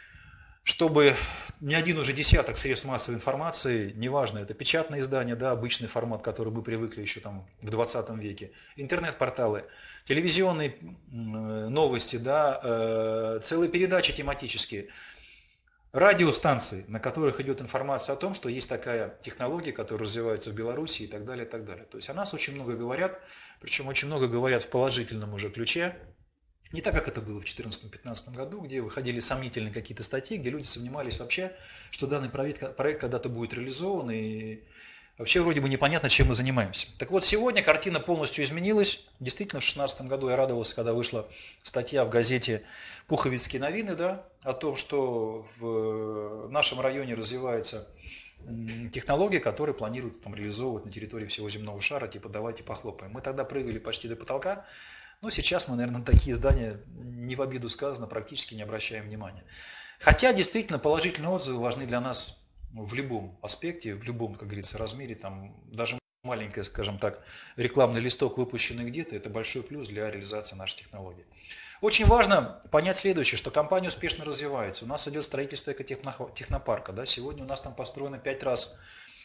чтобы ни один уже десяток средств массовой информации, неважно, это печатное издание, да, обычный формат, который мы привыкли еще там в двадцатом веке, интернет-порталы, телевизионные новости, да, целые передачи тематические, радиостанции, на которых идет информация о том, что есть такая технология, которая развивается в Беларуси и так далее, и так далее. То есть о нас очень много говорят, причем очень много говорят в положительном уже ключе. Не так, как это было в две тысячи четырнадцатом-две тысячи пятнадцатом году, где выходили сомнительные какие-то статьи, где люди сомневались вообще, что данный проект, проект когда-то будет реализован, и вообще вроде бы непонятно, чем мы занимаемся. Так вот, сегодня картина полностью изменилась. Действительно, в две тысячи шестнадцатом году я радовался, когда вышла статья в газете «Пуховицкие новины», да, о том, что в нашем районе развивается технология, которая планируется там реализовывать на территории всего земного шара, типа «давайте похлопаем». Мы тогда прыгали почти до потолка. Но сейчас мы, наверное, на такие здания, не в обиду сказано, практически не обращаем внимания. Хотя, действительно, положительные отзывы важны для нас в любом аспекте, в любом, как говорится, размере. Там даже маленький, скажем так, рекламный листок, выпущенный где-то, это большой плюс для реализации нашей технологии. Очень важно понять следующее, что компания успешно развивается. У нас идет строительство экотехнопарка. Да? Сегодня у нас там построено пять раз,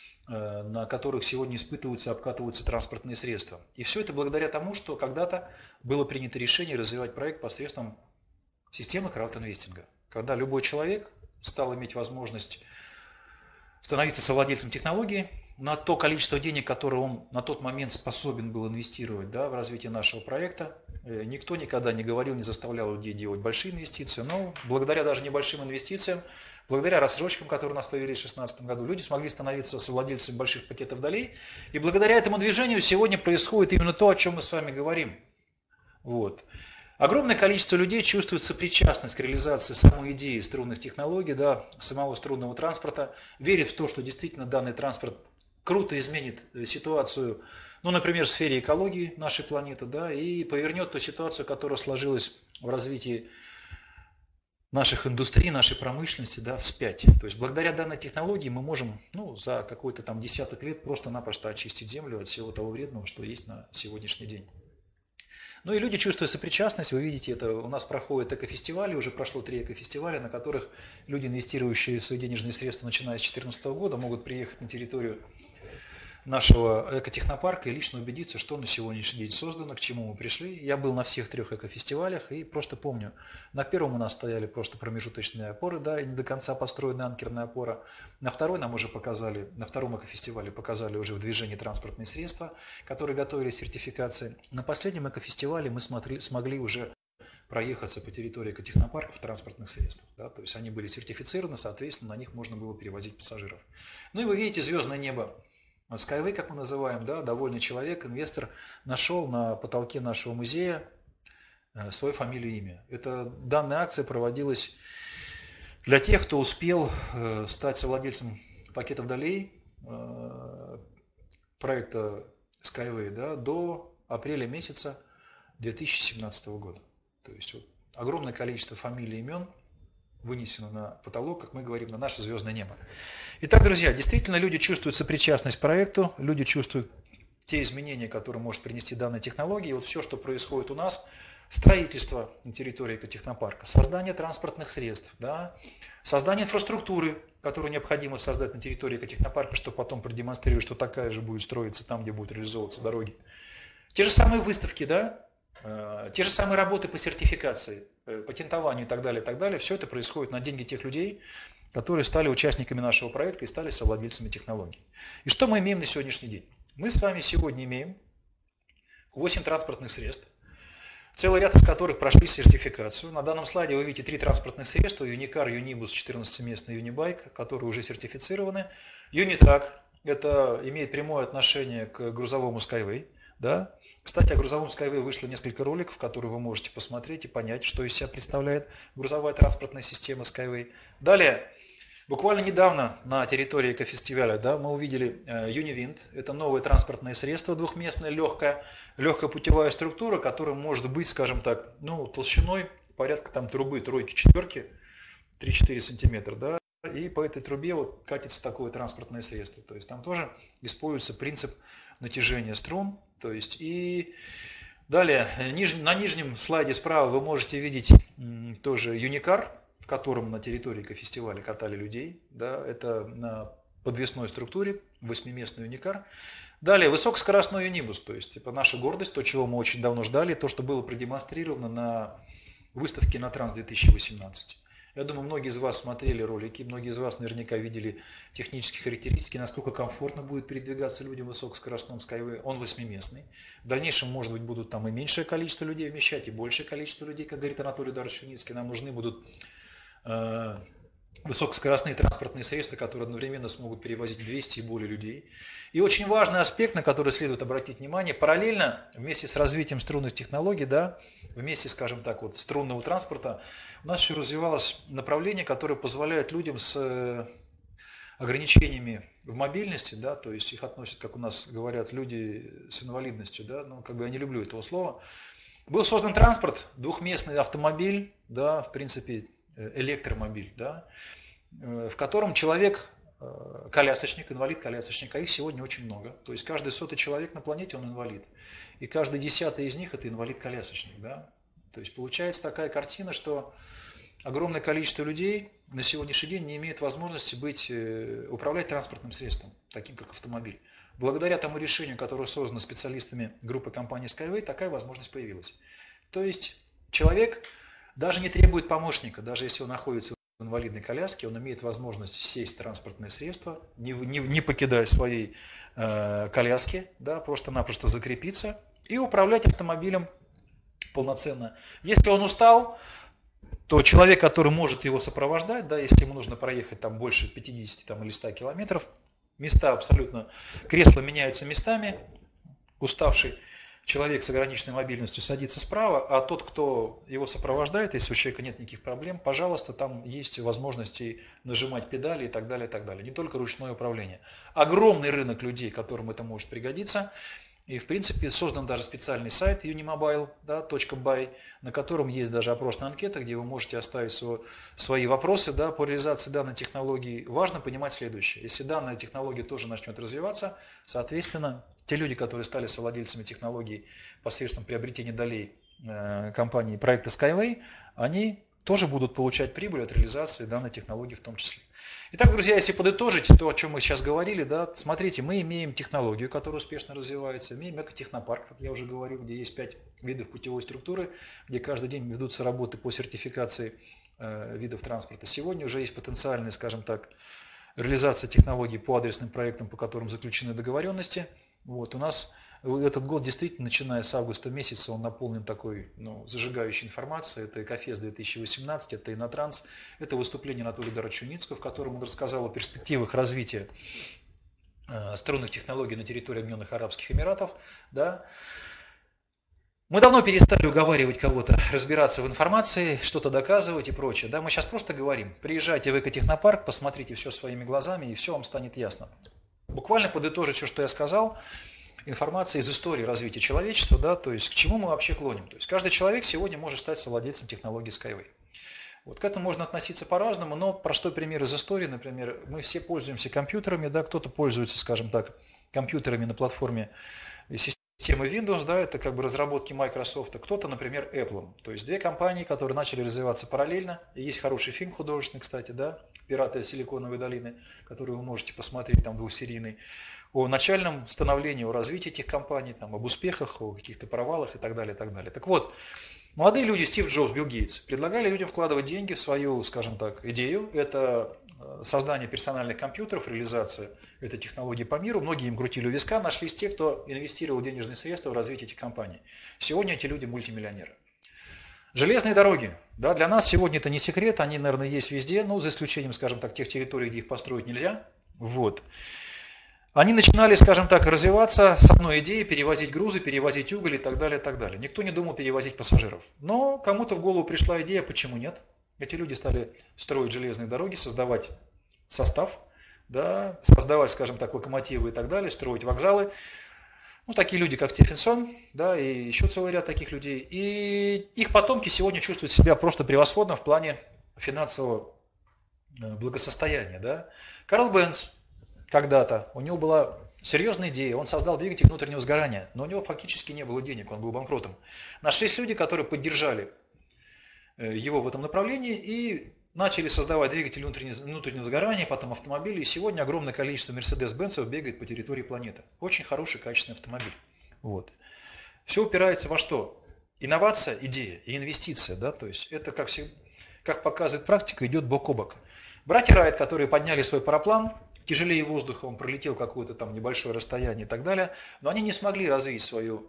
на которых сегодня испытываются, обкатываются транспортные средства. И все это благодаря тому, что когда-то было принято решение развивать проект посредством системы краудинвестинга. Когда любой человек стал иметь возможность становиться совладельцем технологии, на то количество денег, которое он на тот момент способен был инвестировать, да, в развитие нашего проекта, никто никогда не говорил, не заставлял людей делать большие инвестиции, но благодаря даже небольшим инвестициям, благодаря рассрочкам, которые у нас появились в две тысячи шестнадцатом году, люди смогли становиться совладельцами больших пакетов долей. И благодаря этому движению сегодня происходит именно то, о чем мы с вами говорим. Вот. Огромное количество людей чувствует сопричастность к реализации самой идеи струнных технологий, да, самого струнного транспорта, верит в то, что действительно данный транспорт круто изменит ситуацию, ну, например, в сфере экологии нашей планеты, да, и повернет ту ситуацию, которая сложилась в развитии наших индустрий, нашей промышленности, да, вспять. То есть благодаря данной технологии мы можем, ну, за какой-то там десяток лет просто-напросто очистить землю от всего того вредного, что есть на сегодняшний день. Ну и люди, чувствуя сопричастность, вы видите, это у нас проходят экофестивали, уже прошло три экофестиваля, на которых люди, инвестирующие свои денежные средства, начиная с две тысячи четырнадцатого года, могут приехать на территорию нашего экотехнопарка и лично убедиться, что на сегодняшний день создано, к чему мы пришли. Я был на всех трех экофестивалях и просто помню, на первом у нас стояли просто промежуточные опоры, да, и не до конца построенная анкерная опора. На второй нам уже показали, на втором экофестивале показали уже в движении транспортные средства, которые готовили сертификации. На последнем экофестивале мы смотри, смогли уже проехаться по территории экотехнопарков транспортных средств. Да, то есть они были сертифицированы, соответственно, на них можно было перевозить пассажиров. Ну и вы видите звездное небо. Skyway, как мы называем, да, довольный человек, инвестор, нашел на потолке нашего музея свою фамилию и имя. Эта данная акция проводилась для тех, кто успел стать совладельцем пакетов долей проекта Skyway, да, до апреля месяца две тысячи семнадцатого года. То есть вот огромное количество фамилий, имен вынесено на потолок, как мы говорим, на наше звездное небо. Итак, друзья, действительно люди чувствуют сопричастность к проекту, люди чувствуют те изменения, которые может принести данная технология. И вот все, что происходит у нас, строительство на территории экотехнопарка, создание транспортных средств, да, создание инфраструктуры, которую необходимо создать на территории экотехнопарка, чтобы потом продемонстрировать, что такая же будет строиться там, где будут реализовываться дороги. Те же самые выставки, да, э, те же самые работы по сертификации, э, патентованию и так далее, и так далее. Все это происходит на деньги тех людей, которые стали участниками нашего проекта и стали совладельцами технологий. И что мы имеем на сегодняшний день? Мы с вами сегодня имеем восемь транспортных средств, целый ряд из которых прошли сертификацию. На данном слайде вы видите три транспортных средства: Юникар, Юнибус, четырнадцатиместный Юнибайк, которые уже сертифицированы. Юнитрак, это имеет прямое отношение к грузовому Skyway. Да? Кстати, о грузовом Skyway вышло несколько роликов, которые вы можете посмотреть и понять, что из себя представляет грузовая транспортная система Skyway. Далее, буквально недавно на территории экофестиваля, да, мы увидели Юнивинд. Это новое транспортное средство двухместное, легкое, легкая путевая структура, которая может быть, скажем так, ну, толщиной порядка там трубы, тройки, четверки, три-четыре сантиметра. Да, и по этой трубе вот катится такое транспортное средство. То есть там тоже используется принцип натяжения струн. То есть и далее, ниж, на нижнем слайде справа вы можете видеть м, тоже Юникар, в котором на территории экофестиваля катали людей. Да, это на подвесной структуре, восьмиместный Юникар. Далее, высокоскоростной Юнибус, то есть типа наша гордость, то, чего мы очень давно ждали, то, что было продемонстрировано на выставке Инотранс две тысячи восемнадцать. Я думаю, многие из вас смотрели ролики, многие из вас наверняка видели технические характеристики, насколько комфортно будет передвигаться людям в высокоскоростном Skyway. Он восьмиместный. В дальнейшем, может быть, будут там и меньшее количество людей вмещать, и большее количество людей, как говорит Анатолий Эдуардович Юницкий. Нам нужны будут э, высокоскоростные транспортные средства, которые одновременно смогут перевозить двести и более людей. И очень важный аспект, на который следует обратить внимание, параллельно вместе с развитием струнных технологий, да, вместе, скажем так, вот, струнного транспорта, у нас еще развивалось направление, которое позволяет людям с ограничениями в мобильности, да, то есть их относят, как у нас говорят, люди с инвалидностью, да, ну, как бы я не люблю этого слова. Был создан транспорт, двухместный автомобиль, да, в принципе, электромобиль, да, в котором человек, колясочник, инвалид-колясочник, а их сегодня очень много. То есть каждый сотый человек на планете он инвалид. И каждый десятый из них это инвалид-колясочник. Да? То есть получается такая картина, что огромное количество людей на сегодняшний день не имеет возможности быть, управлять транспортным средством, таким как автомобиль. Благодаря тому решению, которое создано специалистами группы компании Skyway, такая возможность появилась. То есть человек даже не требует помощника, даже если он находится в инвалидной коляске, он имеет возможность сесть в транспортное средство, не, не, не покидая своей э, коляски, да, просто-напросто закрепиться и управлять автомобилем полноценно. Если он устал, то человек, который может его сопровождать, да, если ему нужно проехать там больше пятидесяти там, или ста километров, места абсолютно, кресла меняются местами, уставший человек с ограниченной мобильностью садится справа, а тот, кто его сопровождает, если у человека нет никаких проблем, пожалуйста, там есть возможности нажимать педали и так далее, и так далее. Не только ручное управление. Огромный рынок людей, которым это может пригодиться. И, в принципе, создан даже специальный сайт unimobile, да, .by, на котором есть даже опросная анкета, где вы можете оставить свои вопросы, да, по реализации данной технологии. Важно понимать следующее. Если данная технология тоже начнет развиваться, соответственно, те люди, которые стали совладельцами технологий посредством приобретения долей э, компании проекта Skyway, они тоже будут получать прибыль от реализации данной технологии в том числе. Итак, друзья, если подытожить то, о чем мы сейчас говорили, да, смотрите, мы имеем технологию, которая успешно развивается, имеем экотехнопарк, как я уже говорил, где есть пять видов путевой структуры, где каждый день ведутся работы по сертификации э, видов транспорта. Сегодня уже есть потенциальная, скажем так, реализация технологий по адресным проектам, по которым заключены договоренности. Вот, у нас этот год действительно, начиная с августа месяца, он наполнен такой, ну, зажигающей информацией. Это Экофест две тысячи восемнадцать, это Инотранс, это выступление Анатолия Эдуардовича Юницкого, в котором он рассказал о перспективах развития э, струнных технологий на территории Объединенных Арабских Эмиратов. Да. Мы давно перестали уговаривать кого-то разбираться в информации, что-то доказывать и прочее. Да. Мы сейчас просто говорим, приезжайте в экотехнопарк, посмотрите все своими глазами, и все вам станет ясно. Буквально подытожить все, что я сказал. информация из истории развития человечества, да, то есть к чему мы вообще клоним. То есть каждый человек сегодня может стать совладельцем технологии Skyway. Вот к этому можно относиться по-разному, но простой пример из истории, например, мы все пользуемся компьютерами, да, кто-то пользуется, скажем так, компьютерами на платформе системы Windows, да, это как бы разработки Microsoft, а кто-то, например, Apple. То есть две компании, которые начали развиваться параллельно. И есть хороший фильм художественный, кстати, да, «Пираты Силиконовой долины», который вы можете посмотреть, там двухсерийный, о начальном становлении, о развитии этих компаний, там, об успехах, о каких-то провалах и так далее, и так далее. Так вот, молодые люди, Стив Джобс, Билл Гейтс, предлагали людям вкладывать деньги в свою, скажем так, идею. Это создание персональных компьютеров, реализация этой технологии по миру. Многие им крутили у виска, нашлись те, кто инвестировал денежные средства в развитие этих компаний. Сегодня эти люди мультимиллионеры. Железные дороги. Да, для нас сегодня это не секрет, они, наверное, есть везде, но за исключением, скажем так, тех территорий, где их построить нельзя. Вот. Они начинали, скажем так, развиваться с одной идеей, перевозить грузы, перевозить уголь и так далее, и так далее. Никто не думал перевозить пассажиров. Но кому-то в голову пришла идея, почему нет. Эти люди стали строить железные дороги, создавать состав, да, создавать, скажем так, локомотивы и так далее, строить вокзалы. Ну, такие люди, как Стефенсон, да, и еще целый ряд таких людей. И их потомки сегодня чувствуют себя просто превосходно в плане финансового благосостояния. Да. Карл Бенц когда-то, у него была серьезная идея, он создал двигатель внутреннего сгорания, но у него фактически не было денег, он был банкротом. Нашлись люди, которые поддержали его в этом направлении и начали создавать двигатели внутреннего, внутреннего сгорания, потом автомобили. И сегодня огромное количество Мерседес-Бенцев бегает по территории планеты. Очень хороший, качественный автомобиль. Вот. Все упирается во что? Инновация, идея и инвестиция. Да? То есть это, как, всегда, как показывает практика, идет бок о бок. Братья Райт, которые подняли свой параплан, тяжелее воздуха, он пролетел какое-то там небольшое расстояние и так далее, но они не смогли развить свою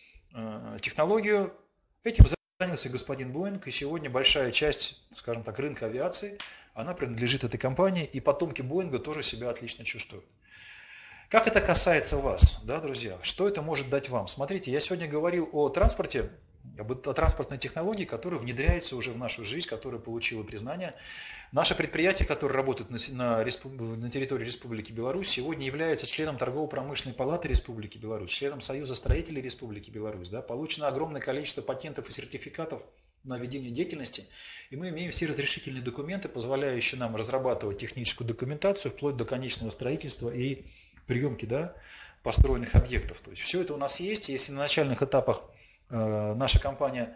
э, технологию. Этим занялся господин Боинг, и сегодня большая часть, скажем так, рынка авиации, она принадлежит этой компании, и потомки Боинга тоже себя отлично чувствуют. Как это касается вас, да, друзья? Что это может дать вам? Смотрите, я сегодня говорил о транспорте, о транспортной технологии, которая внедряется уже в нашу жизнь, которая получила признание. Наше предприятие, которое работает на, на, на территории Республики Беларусь, сегодня является членом Торгово-промышленной палаты Республики Беларусь, членом Союза строителей Республики Беларусь. Да, получено огромное количество патентов и сертификатов на ведение деятельности, и мы имеем все разрешительные документы, позволяющие нам разрабатывать техническую документацию вплоть до конечного строительства и приемки, да, построенных объектов. То есть все это у нас есть, если на начальных этапах э, наша компания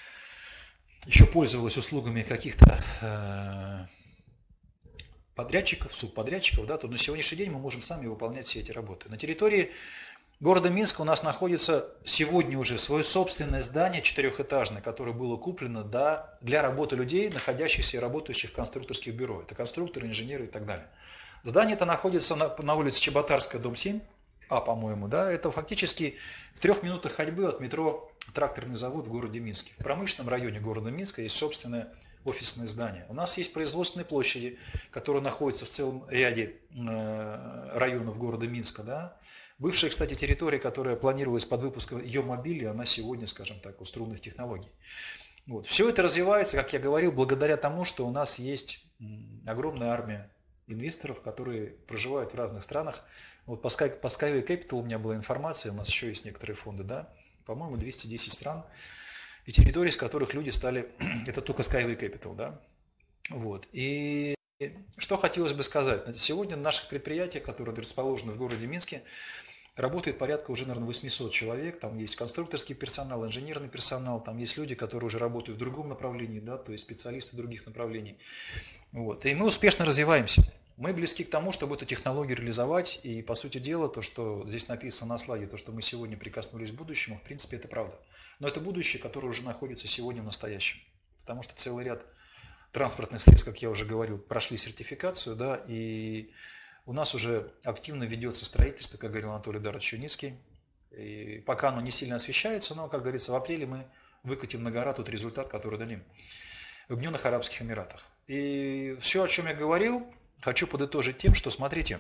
еще пользовалась услугами каких-то э, подрядчиков, субподрядчиков, да, то на сегодняшний день мы можем сами выполнять все эти работы. На территории города Минска у нас находится сегодня уже свое собственное здание четырехэтажное, которое было куплено, да, для работы людей, находящихся и работающих в конструкторских бюро. Это конструкторы, инженеры и так далее. Здание это находится на, на улице Чеботарская, дом семь, А, по-моему, да, это фактически в трех минутах ходьбы от метро «Тракторный завод» в городе Минске. В промышленном районе города Минска есть собственное офисное здание. У нас есть производственные площади, которые находятся в целом ряде э, районов города Минска, да. Бывшая, кстати, территория, которая планировалась под выпуск ее мобилей, она сегодня, скажем так, у струнных технологий. Вот. Все это развивается, как я говорил, благодаря тому, что у нас есть огромная армия инвесторов, которые проживают в разных странах. Вот по Skyway Capital у меня была информация, у нас еще есть некоторые фонды, да, по-моему, двести десять стран, и территории, с которых люди стали, это только Skyway Capital, да, вот. И что хотелось бы сказать, сегодня на наших предприятиях, которые расположены в городе Минске, работает порядка уже, наверное, восемьсот человек, там есть конструкторский персонал, инженерный персонал, там есть люди, которые уже работают в другом направлении, да, то есть специалисты других направлений. Вот. И мы успешно развиваемся. Мы близки к тому, чтобы эту технологию реализовать, и по сути дела, то, что здесь написано на слайде, то, что мы сегодня прикоснулись к будущему, в принципе, это правда. Но это будущее, которое уже находится сегодня в настоящем. Потому что целый ряд транспортных средств, как я уже говорил, прошли сертификацию, да, и у нас уже активно ведется строительство, как говорил Анатолий Дарович Юницкий. И пока оно не сильно освещается, но, как говорится, в апреле мы выкатим на гора тот результат, который дадим в Объединенных Арабских Эмиратах. И все, о чем я говорил, хочу подытожить тем, что, смотрите,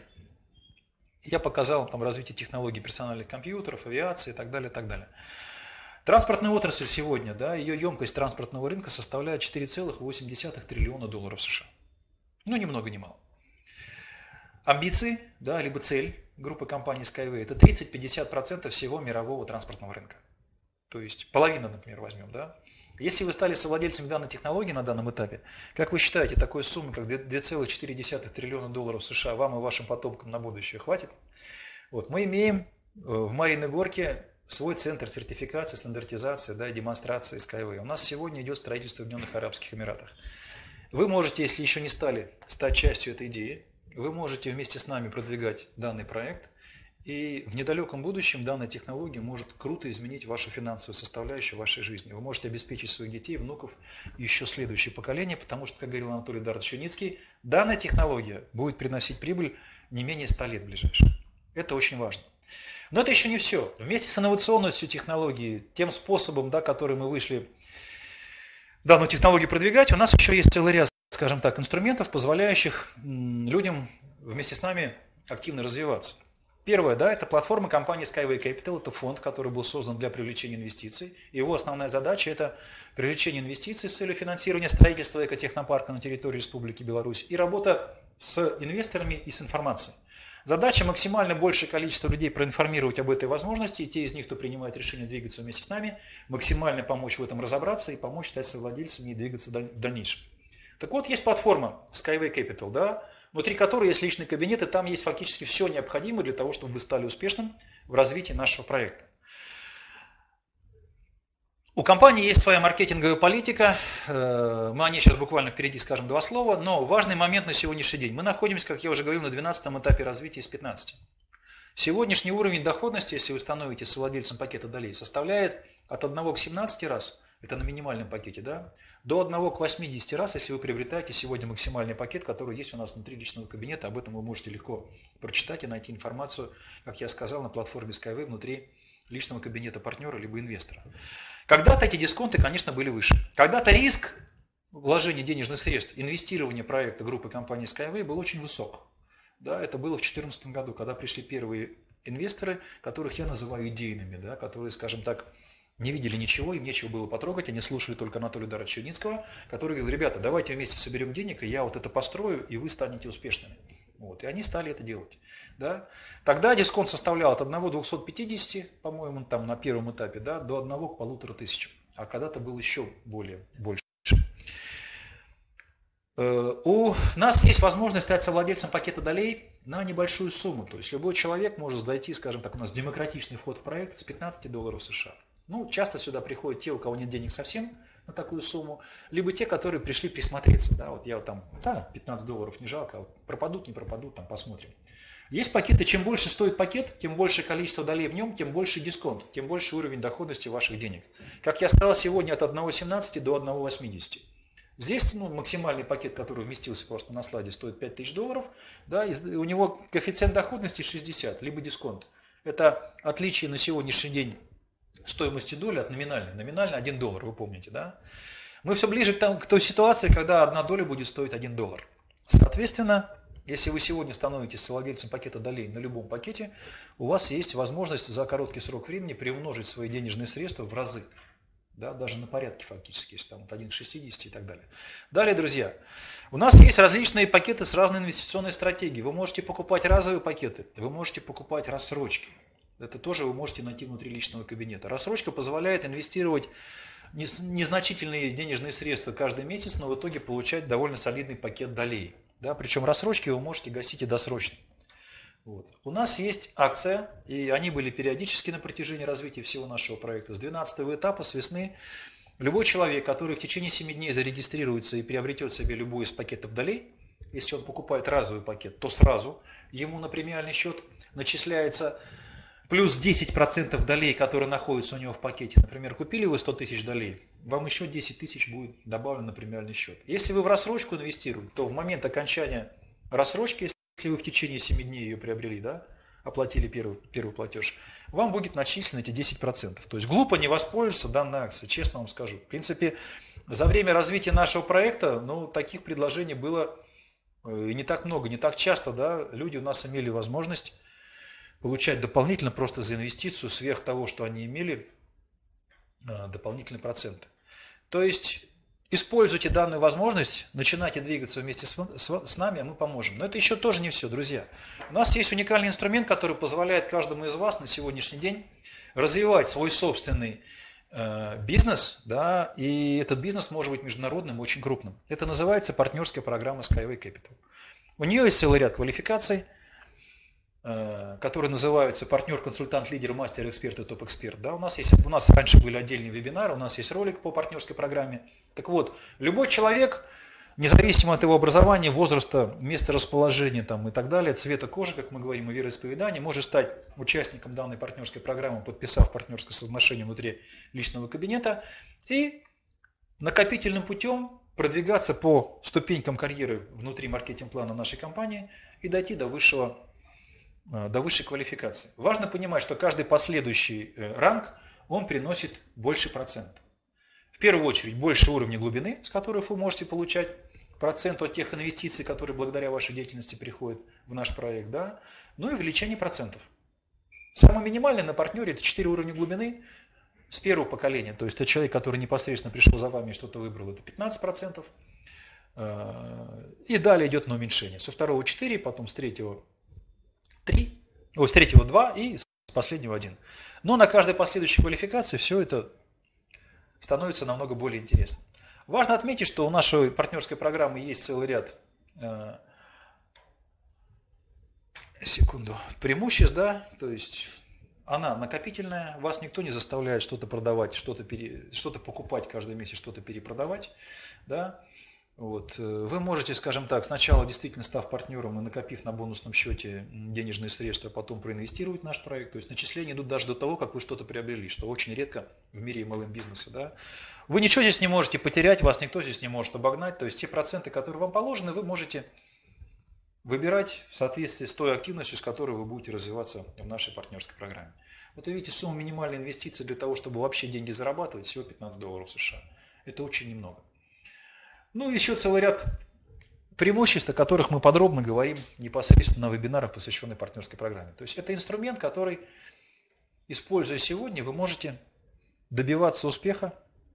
я показал там развитие технологий персональных компьютеров, авиации и так далее, и так далее. Транспортная отрасль сегодня, да, ее емкость транспортного рынка составляет четыре целых восемь десятых триллиона долларов США. Ну, ни много ни мало. Амбиции, да, либо цель группы компаний Skyway, это тридцать-пятьдесят процентов всего мирового транспортного рынка. То есть половина, например, возьмем, да? Если вы стали совладельцем данной технологии на данном этапе, как вы считаете, такой суммы, как две целых четыре десятых триллиона долларов США, вам и вашим потомкам на будущее хватит? Вот, мы имеем в Мариной Горке свой центр сертификации, стандартизации, да, и демонстрации Skyway. У нас сегодня идет строительство в Объединенных Арабских Эмиратах. Вы можете, если еще не стали, стать частью этой идеи. Вы можете вместе с нами продвигать данный проект. И в недалеком будущем данная технология может круто изменить вашу финансовую составляющую вашей жизни. Вы можете обеспечить своих детей, внуков и еще следующее поколение, потому что, как говорил Анатолий Эдуардович Юницкий, данная технология будет приносить прибыль не менее ста лет ближайших. Это очень важно. Но это еще не все. Вместе с инновационностью технологии, тем способом, да, который мы вышли данную технологию продвигать, у нас еще есть целый ряд, скажем так, инструментов, позволяющих людям вместе с нами активно развиваться. Первое, да, это платформа компании Skyway Capital, это фонд, который был создан для привлечения инвестиций. Его основная задача – это привлечение инвестиций с целью финансирования строительства экотехнопарка на территории Республики Беларусь и работа с инвесторами и с информацией. Задача максимально большее количество людей проинформировать об этой возможности, и те из них, кто принимает решение двигаться вместе с нами, максимально помочь в этом разобраться и помочь стать совладельцами и двигаться в дальнейшем. Так вот, есть платформа Skyway Capital, да, внутри которой есть личный кабинет, и там есть фактически все необходимое для того, чтобы вы стали успешным в развитии нашего проекта. У компании есть своя маркетинговая политика, мы о ней сейчас буквально впереди скажем два слова, но важный момент на сегодняшний день. Мы находимся, как я уже говорил, на двенадцатом этапе развития из пятнадцати. Сегодняшний уровень доходности, если вы становитесь совладельцем пакета долей, составляет от одного к семнадцати раз, это на минимальном пакете, да, до одного к восьмидесяти раз, если вы приобретаете сегодня максимальный пакет, который есть у нас внутри личного кабинета. Об этом вы можете легко прочитать и найти информацию, как я сказал, на платформе Skyway внутри личного кабинета партнера либо инвестора. Когда-то эти дисконты, конечно, были выше. Когда-то риск вложения денежных средств, инвестирования проекта группы компании Skyway был очень высок. Да, это было в две тысячи четырнадцатом году, когда пришли первые инвесторы, которых я называю идейными, да, которые, скажем так, не видели ничего, им нечего было потрогать, они слушали только Анатолия Эдуардовича Юницкого, который говорил: ребята, давайте вместе соберем денег, и я вот это построю, и вы станете успешными. Вот, и они стали это делать. Да. Тогда дисконт составлял от одного к двухсот пятидесяти, по-моему, там на первом этапе, да, до одного к полутора тысячам, а когда-то был еще более больше. У нас есть возможность стать совладельцем пакета долей на небольшую сумму. То есть любой человек может зайти, скажем так, у нас демократичный вход в проект с пятнадцати долларов США. Ну, часто сюда приходят те, у кого нет денег совсем на такую сумму, либо те, которые пришли присмотреться. Да, вот я вот там, да, пятнадцать долларов не жалко, пропадут, не пропадут, там посмотрим. Есть пакеты, чем больше стоит пакет, тем больше количество долей в нем, тем больше дисконт, тем больше уровень доходности ваших денег. Как я сказал, сегодня от одного семнадцати до одного восьмидесяти. Здесь, ну, максимальный пакет, который вместился просто на слайде, стоит пять тысяч долларов. Да, и у него коэффициент доходности шестьдесят, либо дисконт. Это отличие на сегодняшний день стоимости доли от номинальной. Номинально один доллар, вы помните, да? Мы все ближе к, тому, к той ситуации, когда одна доля будет стоить один доллар. Соответственно, если вы сегодня становитесь совладельцем пакета долей на любом пакете, у вас есть возможность за короткий срок времени приумножить свои денежные средства в разы. Да, даже на порядке фактически, если там вот один к шестидесяти и так далее. Далее, друзья, у нас есть различные пакеты с разной инвестиционной стратегией. Вы можете покупать разовые пакеты, вы можете покупать рассрочки. Это тоже вы можете найти внутри личного кабинета. Рассрочка позволяет инвестировать незначительные денежные средства каждый месяц, но в итоге получать довольно солидный пакет долей. Да, причем рассрочки вы можете гасить и досрочно. Вот. У нас есть акция, и они были периодически на протяжении развития всего нашего проекта. С двенадцатого этапа, с весны, любой человек, который в течение семи дней зарегистрируется и приобретет себе любой из пакетов долей, если он покупает разовый пакет, то сразу ему на премиальный счет начисляется плюс десять процентов долей, которые находятся у него в пакете. Например, купили вы сто тысяч долей, вам еще десять тысяч будет добавлено на премиальный счет. Если вы в рассрочку инвестируете, то в момент окончания рассрочки, если вы в течение семи дней ее приобрели, да, оплатили первый, первый платеж, вам будет начислено эти десять процентов. То есть глупо не воспользоваться данной акцией, честно вам скажу. В принципе, за время развития нашего проекта, ну, таких предложений было и не так много, не так часто, да, люди у нас имели возможность получать дополнительно просто за инвестицию, сверх того, что они имели, дополнительные проценты. То есть Используйте данную возможность, начинайте двигаться вместе с, с, с нами, а мы поможем. Но это еще тоже не все, друзья. У нас есть уникальный инструмент, который позволяет каждому из вас на сегодняшний день развивать свой собственный э, бизнес, да, и этот бизнес может быть международным, очень крупным. Это называется партнерская программа Skyway Capital. У нее есть целый ряд квалификаций, э, которые называются партнер, консультант, лидер, мастер, эксперт и топ-эксперт. Да, у нас есть, у нас раньше были отдельные вебинары, у нас есть ролик по партнерской программе. Так вот, любой человек, независимо от его образования, возраста, места расположения там, и так далее, цвета кожи, как мы говорим, и вероисповедания, может стать участником данной партнерской программы, подписав партнерское соглашение внутри личного кабинета и накопительным путем продвигаться по ступенькам карьеры внутри маркетинг-плана нашей компании и дойти до, высшего, до высшей квалификации. Важно понимать, что каждый последующий ранг, он приносит больше процентов. В первую очередь больше уровня глубины, с которых вы можете получать процент от тех инвестиций, которые благодаря вашей деятельности приходят в наш проект, да? Ну и увеличение процентов. Самое минимальное на партнере это четыре уровня глубины с первого поколения, то есть тот человек, который непосредственно пришел за вами и что-то выбрал, это пятнадцать процентов. И далее идет на уменьшение. Со второго четыре, потом с третьего три, о, с третьего два и с последнего один. Но на каждой последующей квалификации все это становится намного более интересным. Важно отметить, что у нашей партнерской программы есть целый ряд э, секунду, преимуществ, да, то есть она накопительная, вас никто не заставляет что-то продавать, что-то пере, что-то покупать каждый месяц, что-то перепродавать, да. Вот. Вы можете, скажем так, сначала действительно став партнером и накопив на бонусном счете денежные средства, потом проинвестировать в наш проект. То есть начисления идут даже до того, как вы что-то приобрели, что очень редко в мире эм эл эм-бизнеса. Да? Вы ничего здесь не можете потерять, вас никто здесь не может обогнать. То есть те проценты, которые вам положены, вы можете выбирать в соответствии с той активностью, с которой вы будете развиваться в нашей партнерской программе. Вот вы видите, сумма минимальной инвестиции для того, чтобы вообще деньги зарабатывать, всего пятнадцать долларов США. Это очень немного. Ну и еще целый ряд преимуществ, о которых мы подробно говорим непосредственно на вебинарах, посвященных партнерской программе. То есть это инструмент, который, используя сегодня, вы можете добиваться успеха,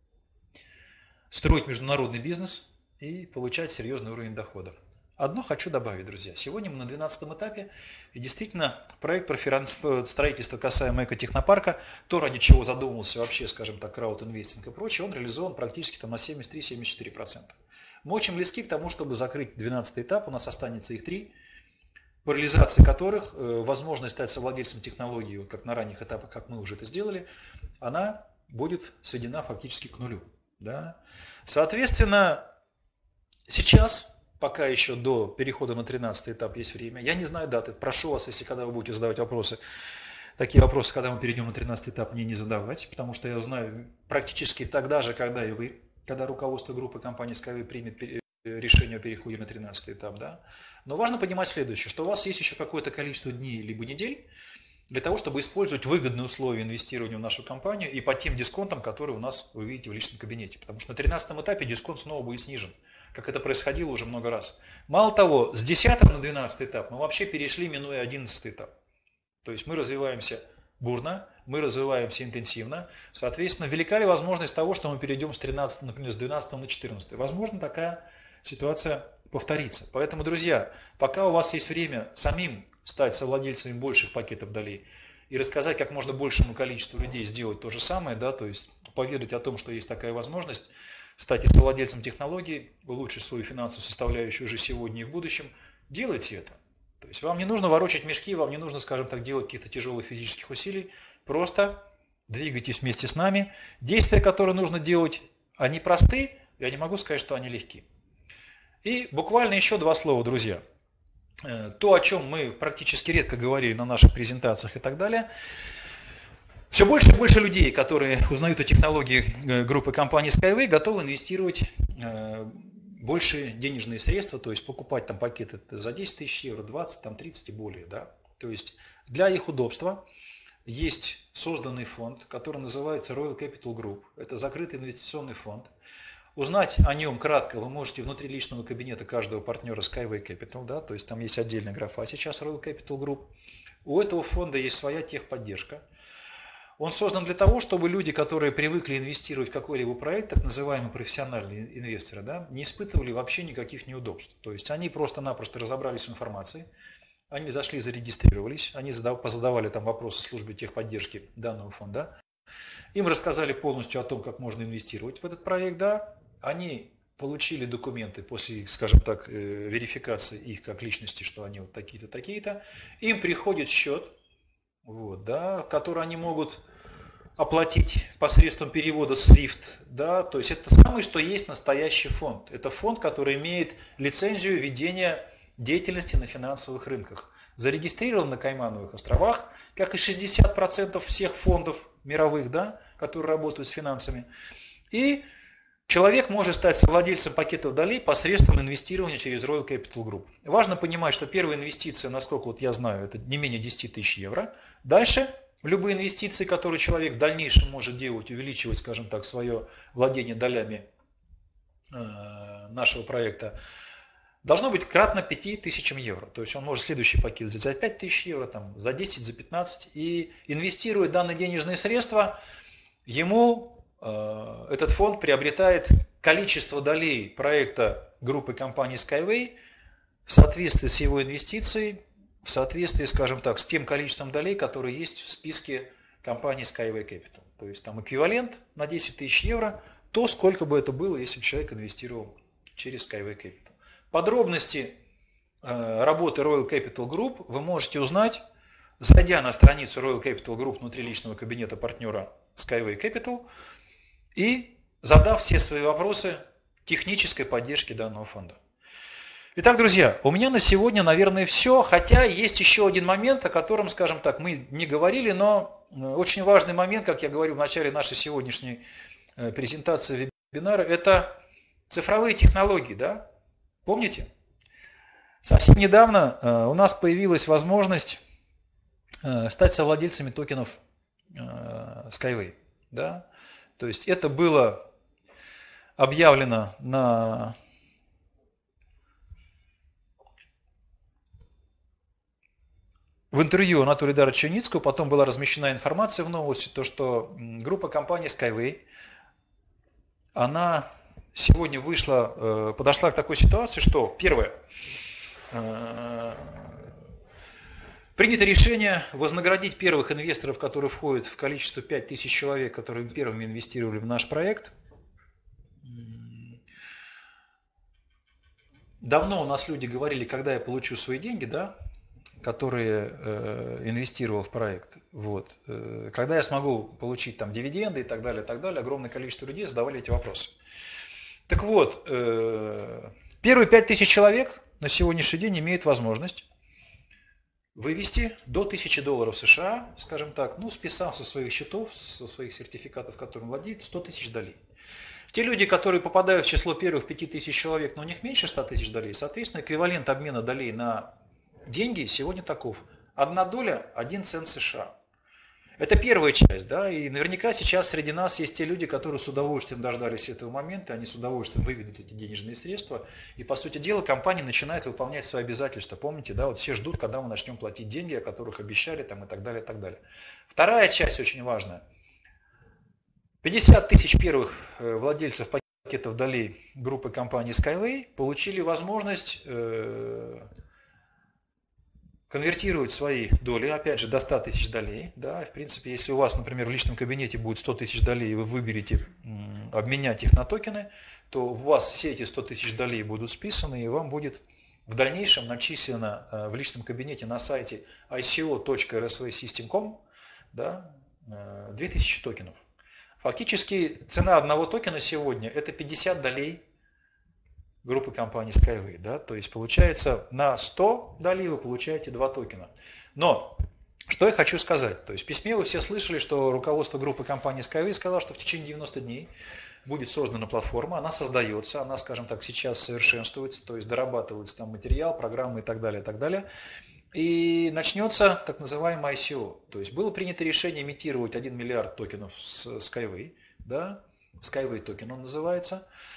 строить международный бизнес и получать серьезный уровень доходов. Одно хочу добавить, друзья. Сегодня мы на двенадцатом этапе, и действительно проект про строительство касаемо экотехнопарка, то, ради чего задумывался вообще, скажем так, краудинвестинг и прочее, он реализован практически там на семьдесят три — семьдесят четыре процента. Мы очень близки к тому, чтобы закрыть двенадцатый этап, у нас останется их три, по реализации которых э, возможность стать совладельцем технологии, вот как на ранних этапах, как мы уже это сделали, она будет сведена фактически к нулю. Да? Соответственно, сейчас... Пока еще до перехода на тринадцатый этап есть время. Я не знаю даты. Прошу вас, если когда вы будете задавать вопросы, такие вопросы, когда мы перейдем на тринадцатый этап, мне не задавать, потому что я узнаю практически тогда же, когда и вы, когда руководство группы компании Skyway примет решение о переходе на тринадцатый этап. Да? Но важно понимать следующее, что у вас есть еще какое-то количество дней либо недель для того, чтобы использовать выгодные условия инвестирования в нашу компанию и по тем дисконтам, которые у нас вы видите в личном кабинете. Потому что на тринадцатом этапе дисконт снова будет снижен, как это происходило уже много раз. Мало того, с десятого на двенадцатый этап мы вообще перешли, минуя одиннадцатый этап. То есть мы развиваемся бурно, мы развиваемся интенсивно. Соответственно, велика ли возможность того, что мы перейдем с тринадцатого, например, с двенадцатого на четырнадцатый? Возможно, такая ситуация повторится. Поэтому, друзья, пока у вас есть время самим стать совладельцами больших пакетов долей и рассказать как можно большему количеству людей сделать то же самое, да, то есть поведать о том, что есть такая возможность, стать совладельцем технологий, улучшить свою финансовую составляющую уже сегодня и в будущем, делайте это. То есть вам не нужно ворочать мешки, вам не нужно, скажем так, делать каких-то тяжелых физических усилий, просто двигайтесь вместе с нами. Действия, которые нужно делать, они просты, я не могу сказать, что они легки. И буквально еще два слова, друзья. То, о чем мы практически редко говорили на наших презентациях и так далее. Все больше и больше людей, которые узнают о технологии группы компании Skyway, готовы инвестировать большие денежные средства, то есть покупать там пакеты за десять тысяч евро, двадцать, там, тридцать и более. Да? То есть для их удобства есть созданный фонд, который называется Royal Capital Group. Это закрытый инвестиционный фонд. Узнать о нем кратко вы можете внутри личного кабинета каждого партнера Skyway Capital, да, то есть там есть отдельная графа сейчас Royal Capital Group. У этого фонда есть своя техподдержка. Он создан для того, чтобы люди, которые привыкли инвестировать в какой-либо проект, так называемые профессиональные инвесторы, да, не испытывали вообще никаких неудобств. То есть они просто-напросто разобрались в информации, они зашли, зарегистрировались, они позадавали там вопросы службе техподдержки данного фонда, им рассказали полностью о том, как можно инвестировать в этот проект, да, они получили документы после, скажем так, верификации их как личности, что они вот такие-то, такие-то, им приходит счет, вот, да, который они могут оплатить посредством перевода свифт, да, то есть это самое, что есть настоящий фонд. Это фонд, который имеет лицензию ведения деятельности на финансовых рынках. Зарегистрирован на Каймановых островах, как и шестьдесят процентов всех фондов мировых, да, которые работают с финансами. И человек может стать совладельцем пакетов долей посредством инвестирования через Royal Capital Group. Важно понимать, что первая инвестиция, насколько вот я знаю, это не менее десять тысяч евро. Дальше любые инвестиции, которые человек в дальнейшем может делать, увеличивать, скажем так, свое владение долями нашего проекта, должно быть кратно пяти тысячам евро. То есть он может следующий пакет взять за пять тысяч евро, там, за десять, за пятнадцать. И инвестируя данные денежные средства, ему э, этот фонд приобретает количество долей проекта группы компаний Skyway в соответствии с его инвестицией, в соответствии, скажем так, с тем количеством долей, которые есть в списке компании Skyway Capital. То есть там эквивалент на десять тысяч евро, то сколько бы это было, если бы человек инвестировал через Skyway Capital. Подробности э, работы Royal Capital Group вы можете узнать, зайдя на страницу Royal Capital Group внутри личного кабинета партнера Skyway Capital и задав все свои вопросы технической поддержки данного фонда. Итак, друзья, у меня на сегодня, наверное, все, хотя есть еще один момент, о котором, скажем так, мы не говорили, но очень важный момент, как я говорил в начале нашей сегодняшней презентации вебинара, это цифровые технологии, да? Помните? Совсем недавно э, у нас появилась возможность э, стать совладельцами токенов э, Skyway. Да? То есть это было объявлено на в интервью Анатолия Даровича Юницкого, потом была размещена информация в новости, то что группа компаний Skyway, она сегодня вышла, подошла к такой ситуации, что первое, принято решение вознаградить первых инвесторов, которые входят в количество пять тысяч человек, которые первыми инвестировали в наш проект. Давно у нас люди говорили, когда я получу свои деньги, да, которые э, инвестировал в проект. Вот. Э, когда я смогу получить там дивиденды и так далее, и так далее, огромное количество людей задавали эти вопросы. Так вот, э, первые пять тысяч человек на сегодняшний день имеют возможность вывести до тысячи долларов США, скажем так, ну, списав со своих счетов, со своих сертификатов, которым владеют, сто тысяч долей. Те люди, которые попадают в число первых пяти тысяч человек, но у них меньше ста тысяч долей, соответственно, эквивалент обмена долей на деньги сегодня таков. Одна доля – один цент США. Это первая часть, да, и наверняка сейчас среди нас есть те люди, которые с удовольствием дождались этого момента, они с удовольствием выведут эти денежные средства, и, по сути дела, компания начинает выполнять свои обязательства. Помните, да, вот все ждут, когда мы начнем платить деньги, о которых обещали, там, и так далее, и так далее. Вторая часть очень важная. пятьдесят тысяч первых владельцев пакетов долей группы компании Skyway получили возможность э, конвертировать свои доли, опять же, до ста тысяч долей. Да, в принципе, если у вас, например, в личном кабинете будет сто тысяч долей, и вы выберете обменять их на токены, то у вас все эти сто тысяч долей будут списаны, и вам будет в дальнейшем начислено в личном кабинете на сайте ай си о точка эр эс ви систем точка ком, да, две тысячи токенов. Фактически цена одного токена сегодня это пятьдесят долей группы компаний Skyway, да, то есть получается на сто долей вы получаете два токена. Но что я хочу сказать, то есть в письме вы все слышали, что руководство группы компании Skyway сказало, что в течение девяноста дней будет создана платформа, она создается, она, скажем так, сейчас совершенствуется, то есть дорабатывается там материал, программы и так далее, и так далее. И начнется так называемый ай си о. То есть было принято решение имитировать один миллиард токенов с Skyway, да, Skyway токен он называется.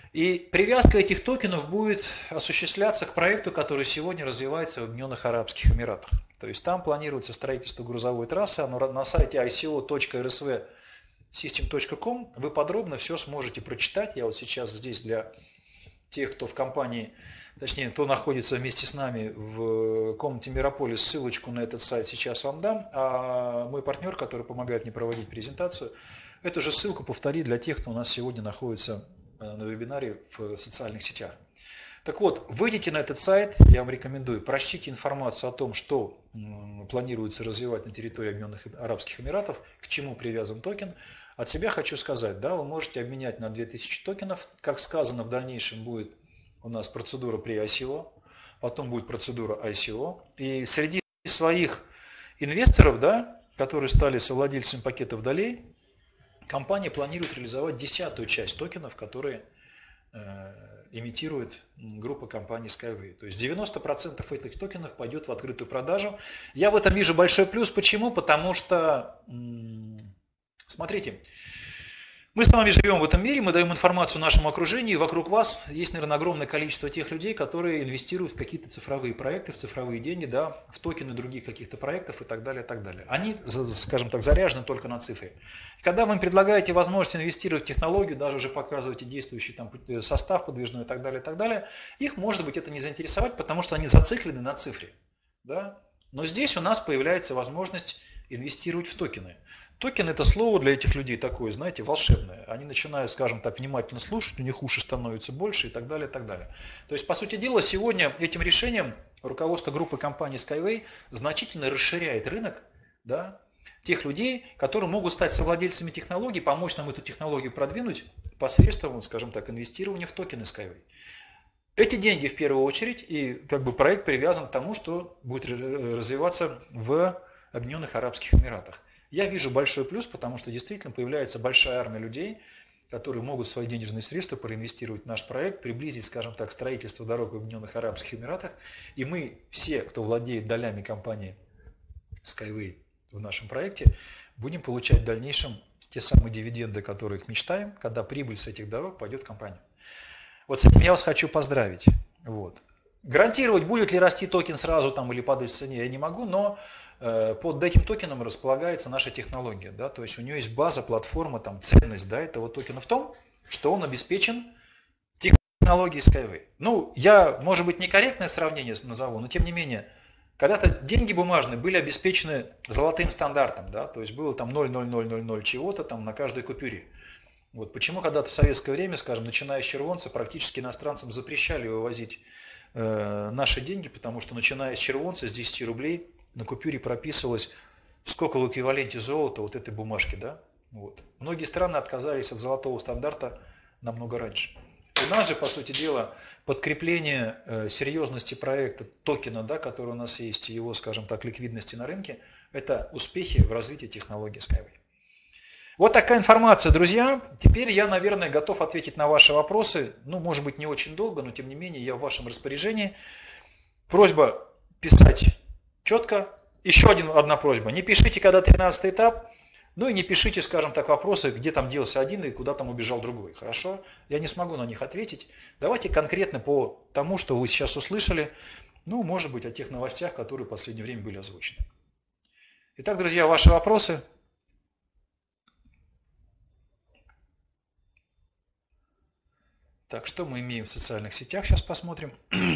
И привязка этих токенов будет осуществляться к проекту, который сегодня развивается в Объединенных Арабских Эмиратах. То есть там планируется строительство грузовой трассы, на сайте ай си о точка эр эс ви систем точка ком вы подробно все сможете прочитать. Я вот сейчас здесь для тех, кто в компании, точнее, кто находится вместе с нами в комнате Мирополис, ссылочку на этот сайт сейчас вам дам, а мой партнер, который помогает мне проводить презентацию, эту же ссылку повторит для тех, кто у нас сегодня находится на вебинаре в социальных сетях. Так вот, выйдите на этот сайт, я вам рекомендую, прочтите информацию о том, что планируется развивать на территории Объединенных Арабских Эмиратов, к чему привязан токен. От себя хочу сказать, да, вы можете обменять на две тысячи токенов. Как сказано, в дальнейшем будет у нас процедура при ай си о, потом будет процедура ай си о. И среди своих инвесторов, да, которые стали совладельцами пакетов долей, компания планирует реализовать десятую часть токенов, которые э, имитирует группа компаний Skyway. То есть девяносто процентов этих токенов пойдет в открытую продажу. Я в этом вижу большой плюс. Почему? Потому что, смотрите, мы с вами живем в этом мире, мы даем информацию нашему окружению, и вокруг вас есть, наверное, огромное количество тех людей, которые инвестируют в какие-то цифровые проекты, в цифровые деньги, да, в токены других каких-то проектов и так далее, и так далее. Они, скажем так, заряжены только на цифре. Когда вы им предлагаете возможность инвестировать в технологию, даже уже показываете действующий там состав подвижной и так далее, и так далее, их, может быть, это не заинтересовать, потому что они зациклены на цифре. Да? Но здесь у нас появляется возможность инвестировать в токены. Токен – это слово для этих людей такое, знаете, волшебное. Они начинают, скажем так, внимательно слушать, у них уши становятся больше и так далее, и так далее. То есть, по сути дела, сегодня этим решением руководство группы компании Skyway значительно расширяет рынок, да, тех людей, которые могут стать совладельцами технологий, помочь нам эту технологию продвинуть посредством, скажем так, инвестирования в токены Skyway. Эти деньги в первую очередь, и как бы проект привязан к тому, что будет развиваться в Объединенных Арабских Эмиратах. Я вижу большой плюс, потому что действительно появляется большая армия людей, которые могут свои денежные средства проинвестировать в наш проект, приблизить, скажем так, строительство дорог в Объединенных Арабских Эмиратах. И мы все, кто владеет долями компании Skyway в нашем проекте, будем получать в дальнейшем те самые дивиденды, которых мечтаем, когда прибыль с этих дорог пойдет в компанию. Вот с этим я вас хочу поздравить. Вот. Гарантировать, будет ли расти токен сразу там, или падать в цене, я не могу, но под этим токеном располагается наша технология, да, то есть у нее есть база, платформа, там, ценность, да, этого токена в том, что он обеспечен технологией Skyway. Ну, я, может быть, некорректное сравнение назову, но тем не менее, когда-то деньги бумажные были обеспечены золотым стандартом, да, то есть было там ноль целых ноль ноль ноль ноль чего-то там на каждой купюре. Вот почему когда-то в советское время, скажем, начиная с червонца, практически иностранцам запрещали вывозить э, наши деньги, потому что начиная с червонца, с десяти рублей, на купюре прописывалось, сколько в эквиваленте золота вот этой бумажки. Да? Вот. Многие страны отказались от золотого стандарта намного раньше. У нас же, по сути дела, подкрепление э, серьезности проекта токена, да, который у нас есть, и его, скажем так, ликвидности на рынке, это успехи в развитии технологии Skyway. Вот такая информация, друзья. Теперь я, наверное, готов ответить на ваши вопросы. Ну, может быть, не очень долго, но тем не менее, я в вашем распоряжении. Просьба писать четко. Еще один, одна просьба. Не пишите, когда тринадцатый этап. Ну и не пишите, скажем так, вопросы, где там делся один и куда там убежал другой. Хорошо? Я не смогу на них ответить. Давайте конкретно по тому, что вы сейчас услышали. Ну, может быть, о тех новостях, которые в последнее время были озвучены. Итак, друзья, ваши вопросы. Так, что мы имеем в социальных сетях? Сейчас посмотрим.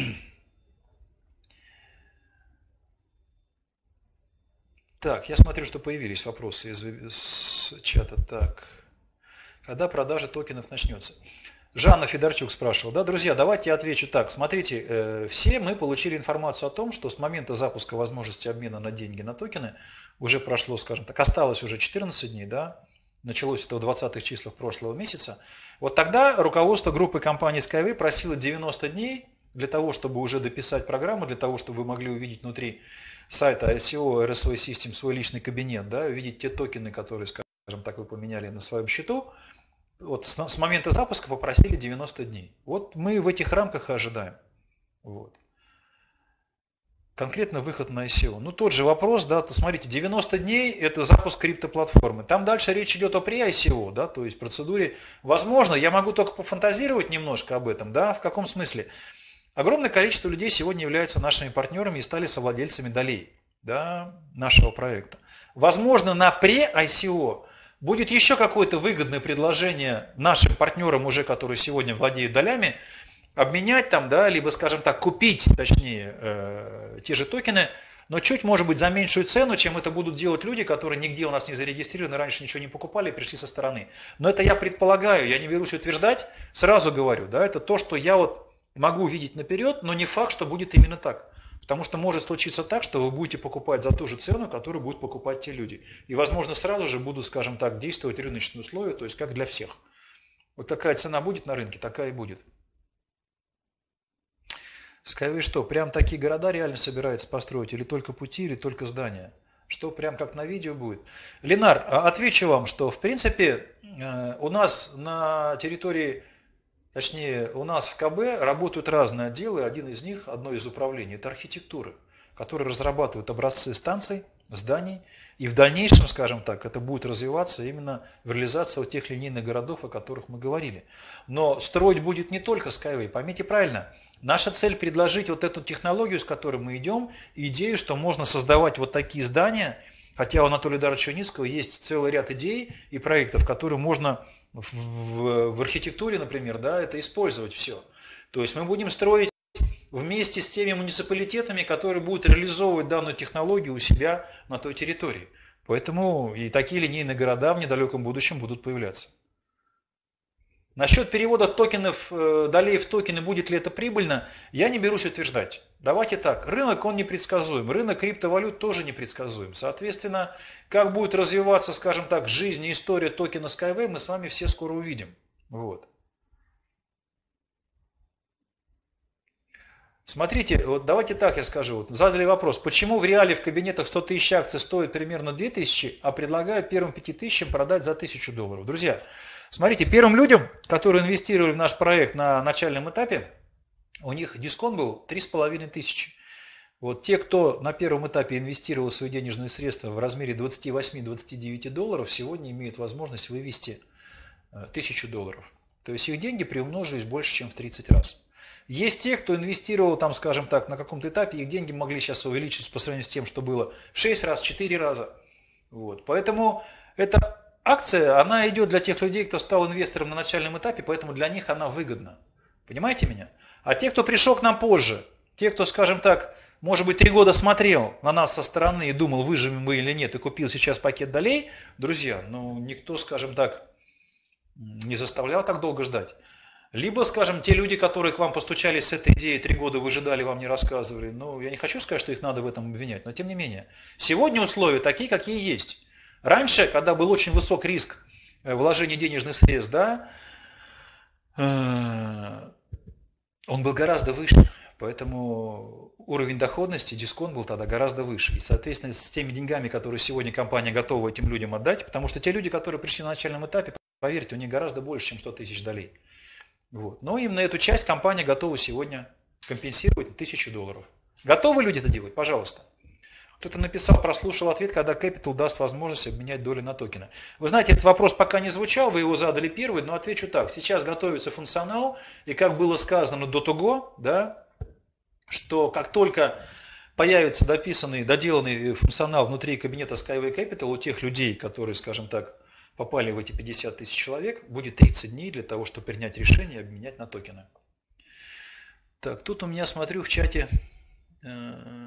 Так, я смотрю, что появились вопросы из, из чата. Так, когда продажа токенов начнется? Жанна Федорчук спрашивала. Да, друзья, давайте я отвечу так. Смотрите, э, все мы получили информацию о том, что с момента запуска возможности обмена на деньги на токены уже прошло, скажем так, осталось уже четырнадцать дней, да? Началось это в двадцатых числах прошлого месяца. Вот тогда руководство группы компании Skyway просило девяносто дней для того, чтобы уже дописать программу, для того, чтобы вы могли увидеть внутри сайта ай си о эр эс ви System свой личный кабинет, да, увидеть те токены, которые, скажем так, вы поменяли на своем счету. Вот с, с момента запуска попросили девяносто дней. Вот мы в этих рамках и ожидаем. Вот. конкретно выход на ай си о. Ну, тот же вопрос, да, то смотрите, девяносто дней – это запуск криптоплатформы. Там дальше речь идет о pre-ай си о, да, то есть процедуре. Возможно, я могу только пофантазировать немножко об этом, да, в каком смысле? Огромное количество людей сегодня являются нашими партнерами и стали совладельцами долей, да, нашего проекта. Возможно, на pre-ай си о будет еще какое-то выгодное предложение нашим партнерам, уже которые сегодня владеют долями, обменять там, да, либо, скажем так, купить, точнее, э, те же токены, но чуть, может быть, за меньшую цену, чем это будут делать люди, которые нигде у нас не зарегистрированы, раньше ничего не покупали, пришли со стороны. Но это я предполагаю, я не берусь утверждать, сразу говорю, да, это то, что я вот могу видеть наперед, но не факт, что будет именно так. Потому что может случиться так, что вы будете покупать за ту же цену, которую будут покупать те люди. И, возможно, сразу же будут, скажем так, действовать рыночные условия, то есть как для всех. Вот какая цена будет на рынке, такая и будет. Skyway что, прям такие города реально собирается построить? Или только пути, или только здания? Что прям как на видео будет? Ленар, отвечу вам, что в принципе у нас на территории, точнее у нас в ка бэ работают разные отделы. Один из них, одно из управлений, это архитектура, которые разрабатывают образцы станций, зданий. И в дальнейшем, скажем так, это будет развиваться именно в реализации вот тех линейных городов, о которых мы говорили. Но строить будет не только Skyway, поймите правильно. Наша цель предложить вот эту технологию, с которой мы идем, идею, что можно создавать вот такие здания, хотя у Анатолия Даровича Юницкого есть целый ряд идей и проектов, которые можно в, в, в архитектуре, например, да, это использовать все. То есть мы будем строить вместе с теми муниципалитетами, которые будут реализовывать данную технологию у себя на той территории. Поэтому и такие линейные города в недалеком будущем будут появляться. Насчет перевода токенов, долей в токены, будет ли это прибыльно, я не берусь утверждать. Давайте так, рынок он непредсказуем, рынок криптовалют тоже непредсказуем. Соответственно, как будет развиваться, скажем так, жизнь и история токена Skyway, мы с вами все скоро увидим. Вот. Смотрите, вот давайте так я скажу. Вот задали вопрос, почему в реале в кабинетах сто тысяч акций стоит примерно две тысячи, а предлагают первым пяти тысячам продать за тысячу долларов. Друзья, смотрите, первым людям, которые инвестировали в наш проект на начальном этапе, у них дисконт был три с половиной тысячи. Вот те, кто на первом этапе инвестировал свои денежные средства в размере двадцати восьми — двадцати девяти долларов, сегодня имеют возможность вывести тысячу долларов. То есть их деньги приумножились больше, чем в тридцать раз. Есть те, кто инвестировал, там, скажем так, на каком-то этапе, их деньги могли сейчас увеличиться по сравнению с тем, что было в шесть раз, в четыре раза. Вот. Поэтому эта акция, она идет для тех людей, кто стал инвестором на начальном этапе, поэтому для них она выгодна. Понимаете меня? А те, кто пришел к нам позже, те, кто, скажем так, может быть, три года смотрел на нас со стороны и думал, выживем мы или нет, и купил сейчас пакет долей, друзья, ну, никто, скажем так, не заставлял так долго ждать. Либо, скажем, те люди, которые к вам постучались с этой идеей, три года выжидали, вам не рассказывали. Ну, я не хочу сказать, что их надо в этом обвинять, но тем не менее. Сегодня условия такие, какие есть. Раньше, когда был очень высок риск вложения денежных средств, да, он был гораздо выше. Поэтому уровень доходности, дисконт был тогда гораздо выше. И, соответственно, с теми деньгами, которые сегодня компания готова этим людям отдать, потому что те люди, которые пришли на начальном этапе, поверьте, у них гораздо больше, чем сто тысяч долей. Вот. Но именно эту часть компания готова сегодня компенсировать на тысячу долларов. Готовы люди это делать? Пожалуйста. Кто-то написал, прослушал ответ, когда Capital даст возможность обменять доли на токены. Вы знаете, этот вопрос пока не звучал, вы его задали первый, но отвечу так. Сейчас готовится функционал, и как было сказано до того, да, что как только появится дописанный, доделанный функционал внутри кабинета Skyway Capital у тех людей, которые, скажем так, попали в эти пятьдесят тысяч человек, будет тридцать дней для того, чтобы принять решение и обменять на токены. Так, тут у меня, смотрю, в чате э,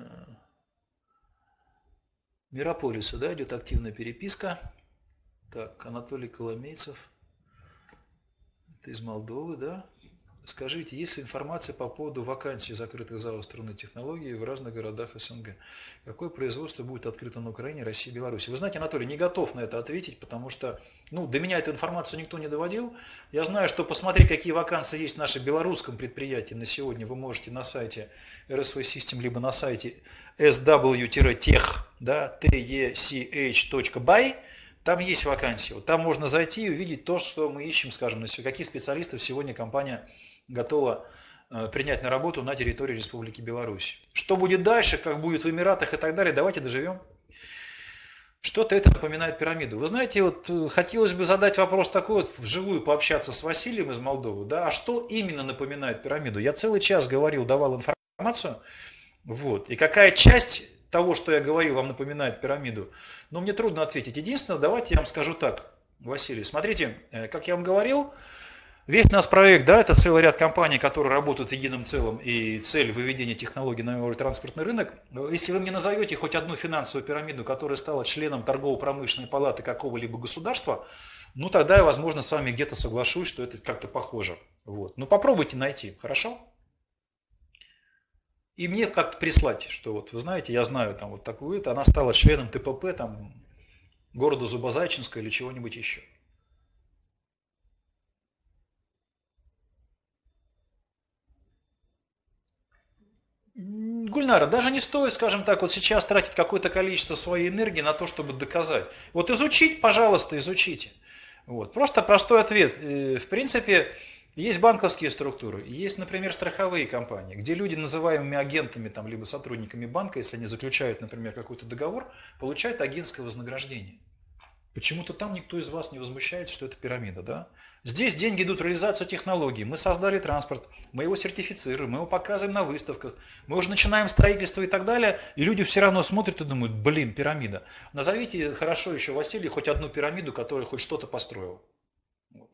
Мирополиса, да, идет активная переписка. Так, Анатолий Коломейцев, это из Молдовы, да. Скажите, есть ли информация по поводу вакансий закрытых залов струнной технологии в разных городах эс эн гэ? Какое производство будет открыто на Украине, России, Беларуси? Вы знаете, Анатолий, не готов на это ответить, потому что ну, до меня эту информацию никто не доводил. Я знаю, что посмотреть, какие вакансии есть в нашем белорусском предприятии на сегодня, вы можете на сайте эр эс ви System, либо на сайте эс дабл ю тех, да, тех точка бай. Там есть вакансии. Вот там можно зайти и увидеть то, что мы ищем, скажем, на каких специалистов сегодня компания готова принять на работу на территории Республики Беларусь. Что будет дальше, как будет в Эмиратах и так далее, давайте доживем. Что-то это напоминает пирамиду. Вы знаете, вот хотелось бы задать вопрос такой, вот вживую пообщаться с Василием из Молдовы, да, а что именно напоминает пирамиду? Я целый час говорил, давал информацию, вот, и какая часть того, что я говорил, вам напоминает пирамиду, но мне трудно ответить. Единственное, давайте я вам скажу так, Василий, смотрите, как я вам говорил, весь наш проект, да, это целый ряд компаний, которые работают в едином целом, и цель выведения технологий на мировой транспортный рынок. Если вы мне назовете хоть одну финансовую пирамиду, которая стала членом торгово-промышленной палаты какого-либо государства, ну тогда я, возможно, с вами где-то соглашусь, что это как-то похоже. Вот. Ну попробуйте найти, хорошо? И мне как-то прислать, что вот, вы знаете, я знаю там вот такую-то, она стала членом ТПП, там, города Зубозайчинска или чего-нибудь еще. Гульнара, даже не стоит, скажем так, вот сейчас тратить какое-то количество своей энергии на то, чтобы доказать. Вот изучить, пожалуйста, изучите. Вот. Просто простой ответ. В принципе, есть банковские структуры, есть, например, страховые компании, где люди, называемыми агентами, там, либо сотрудниками банка, если они заключают, например, какой-то договор, получают агентское вознаграждение. Почему-то там никто из вас не возмущается, что это пирамида, да? Здесь деньги идут в реализацию технологий. Мы создали транспорт, мы его сертифицируем, мы его показываем на выставках, мы уже начинаем строительство и так далее, и люди все равно смотрят и думают, блин, пирамида. Назовите хорошо еще, Василий, хоть одну пирамиду, которая хоть что-то построила. Вот.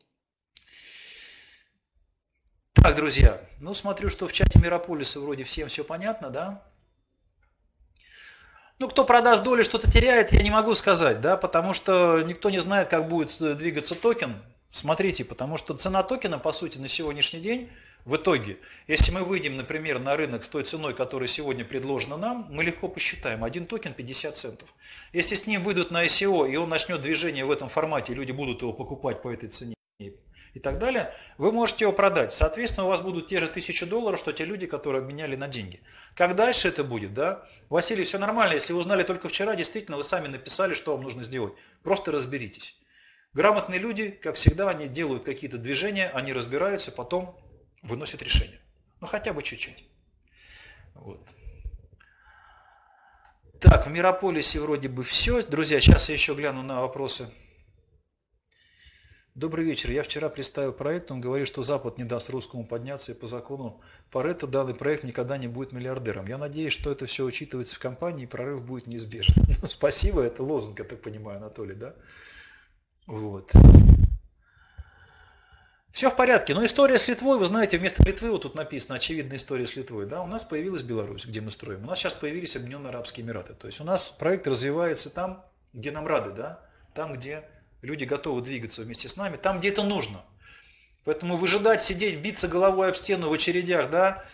Так, друзья, ну смотрю, что в чате Мирополиса вроде всем все понятно, да? Ну, кто продаст доли, что-то теряет, я не могу сказать, да, потому что никто не знает, как будет двигаться токен. Смотрите, потому что цена токена, по сути, на сегодняшний день, в итоге, если мы выйдем, например, на рынок с той ценой, которая сегодня предложена нам, мы легко посчитаем, один токен пятьдесят центов. Если с ним выйдут на ай си о, и он начнет движение в этом формате, и люди будут его покупать по этой цене и так далее, вы можете его продать. Соответственно, у вас будут те же тысячи долларов, что те люди, которые обменяли на деньги. Как дальше это будет, да? Василий, все нормально. Если вы узнали только вчера, действительно, вы сами написали, что вам нужно сделать. Просто разберитесь. Грамотные люди, как всегда, они делают какие-то движения, они разбираются, потом выносят решение. Ну, хотя бы чуть-чуть. Вот. Так, в Мирополисе вроде бы все. Друзья, сейчас я еще гляну на вопросы. Добрый вечер. Я вчера представил проект, он говорит, что Запад не даст русскому подняться, и по закону Паретто данный проект никогда не будет миллиардером. Я надеюсь, что это все учитывается в компании, и прорыв будет неизбежен. Ну, спасибо, это лозунг, я так понимаю, Анатолий, да? Вот. Все в порядке. Но история с Литвой, вы знаете, вместо Литвы, вот тут написано, очевидная история с Литвой, да, у нас появилась Беларусь, где мы строим. У нас сейчас появились Объединенные Арабские Эмираты. То есть у нас проект развивается там, где нам рады, да, там, где люди готовы двигаться вместе с нами, там, где это нужно. Поэтому выжидать, сидеть, биться головой об стену в очередях, да,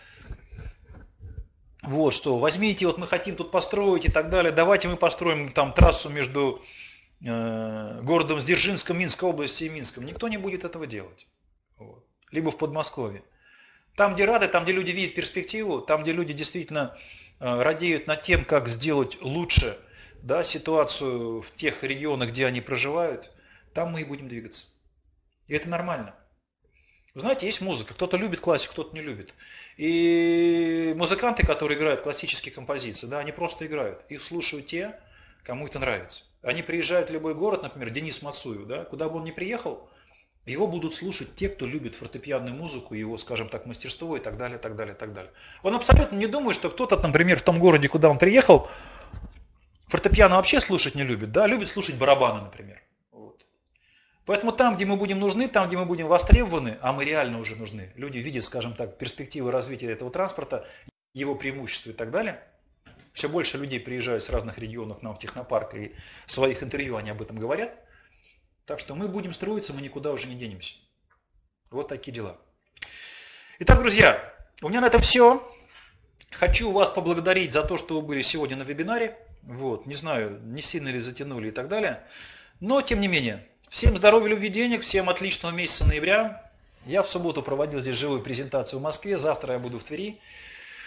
вот что, возьмите, вот мы хотим тут построить и так далее, давайте мы построим там трассу между э, городом Сдержинском, Минской области и Минском. Никто не будет этого делать. Вот. Либо в Подмосковье. Там, где рады, там, где люди видят перспективу, там, где люди действительно э, радеют над тем, как сделать лучше, да, ситуацию в тех регионах, где они проживают, там мы и будем двигаться. И это нормально. Вы знаете, есть музыка. Кто-то любит классику, кто-то не любит. И музыканты, которые играют классические композиции, да, они просто играют. Их слушают те, кому это нравится. Они приезжают в любой город, например, Денис Мацуев, да, куда бы он ни приехал, его будут слушать те, кто любит фортепианную музыку, его, скажем так, мастерство и так далее, так далее, так далее. Он абсолютно не думает, что кто-то, например, в том городе, куда он приехал, фортепиано вообще слушать не любит, да, любит слушать барабаны, например. Вот. Поэтому там, где мы будем нужны, там, где мы будем востребованы, а мы реально уже нужны, люди видят, скажем так, перспективы развития этого транспорта, его преимущества и так далее. Все больше людей приезжают с разных регионов к нам в технопарк, и в своих интервью они об этом говорят. Так что мы будем строиться, мы никуда уже не денемся. Вот такие дела. Итак, друзья, у меня на этом все. Хочу вас поблагодарить за то, что вы были сегодня на вебинаре. Вот, не знаю, не сильно ли затянули и так далее. Но, тем не менее, всем здоровья, любви, денег, всем отличного месяца ноября. Я в субботу проводил здесь живую презентацию в Москве, завтра я буду в Твери.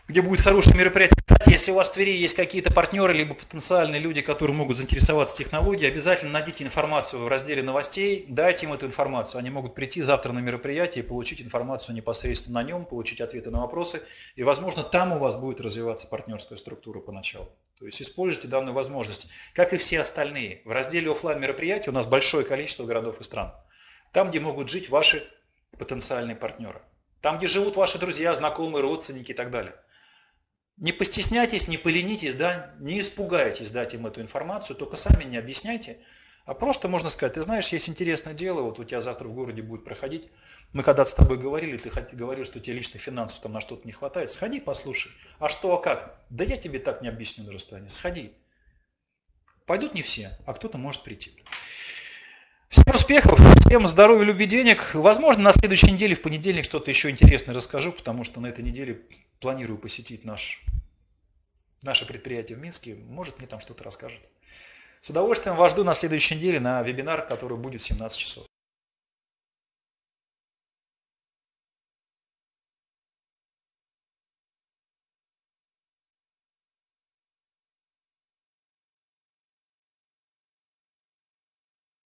где будет хорошее мероприятие. Кстати, если у вас в Твери есть какие-то партнеры, либо потенциальные люди, которые могут заинтересоваться технологией, обязательно найдите информацию в разделе новостей, дайте им эту информацию. Они могут прийти завтра на мероприятие и получить информацию непосредственно на нем, получить ответы на вопросы. И, возможно, там у вас будет развиваться партнерская структура поначалу. То есть используйте данную возможность. Как и все остальные. В разделе офлайн мероприятий у нас большое количество городов и стран. Там, где могут жить ваши потенциальные партнеры. Там, где живут ваши друзья, знакомые, родственники и так далее. Не постесняйтесь, не поленитесь, да, не испугайтесь дать им эту информацию, только сами не объясняйте, а просто можно сказать, ты знаешь, есть интересное дело, вот у тебя завтра в городе будет проходить, мы когда-то с тобой говорили, ты говорил, что тебе личных финансов там на что-то не хватает, сходи, послушай. А что, а как? Да я тебе так не объясню на расстоянии, сходи. Пойдут не все, а кто-то может прийти. Всем успехов, всем здоровья, любви, денег. Возможно, на следующей неделе, в понедельник, что-то еще интересное расскажу, потому что на этой неделе планирую посетить наш, наше предприятие в Минске. Может, мне там что-то расскажет. С удовольствием вас жду на следующей неделе на вебинар, который будет в семнадцать часов.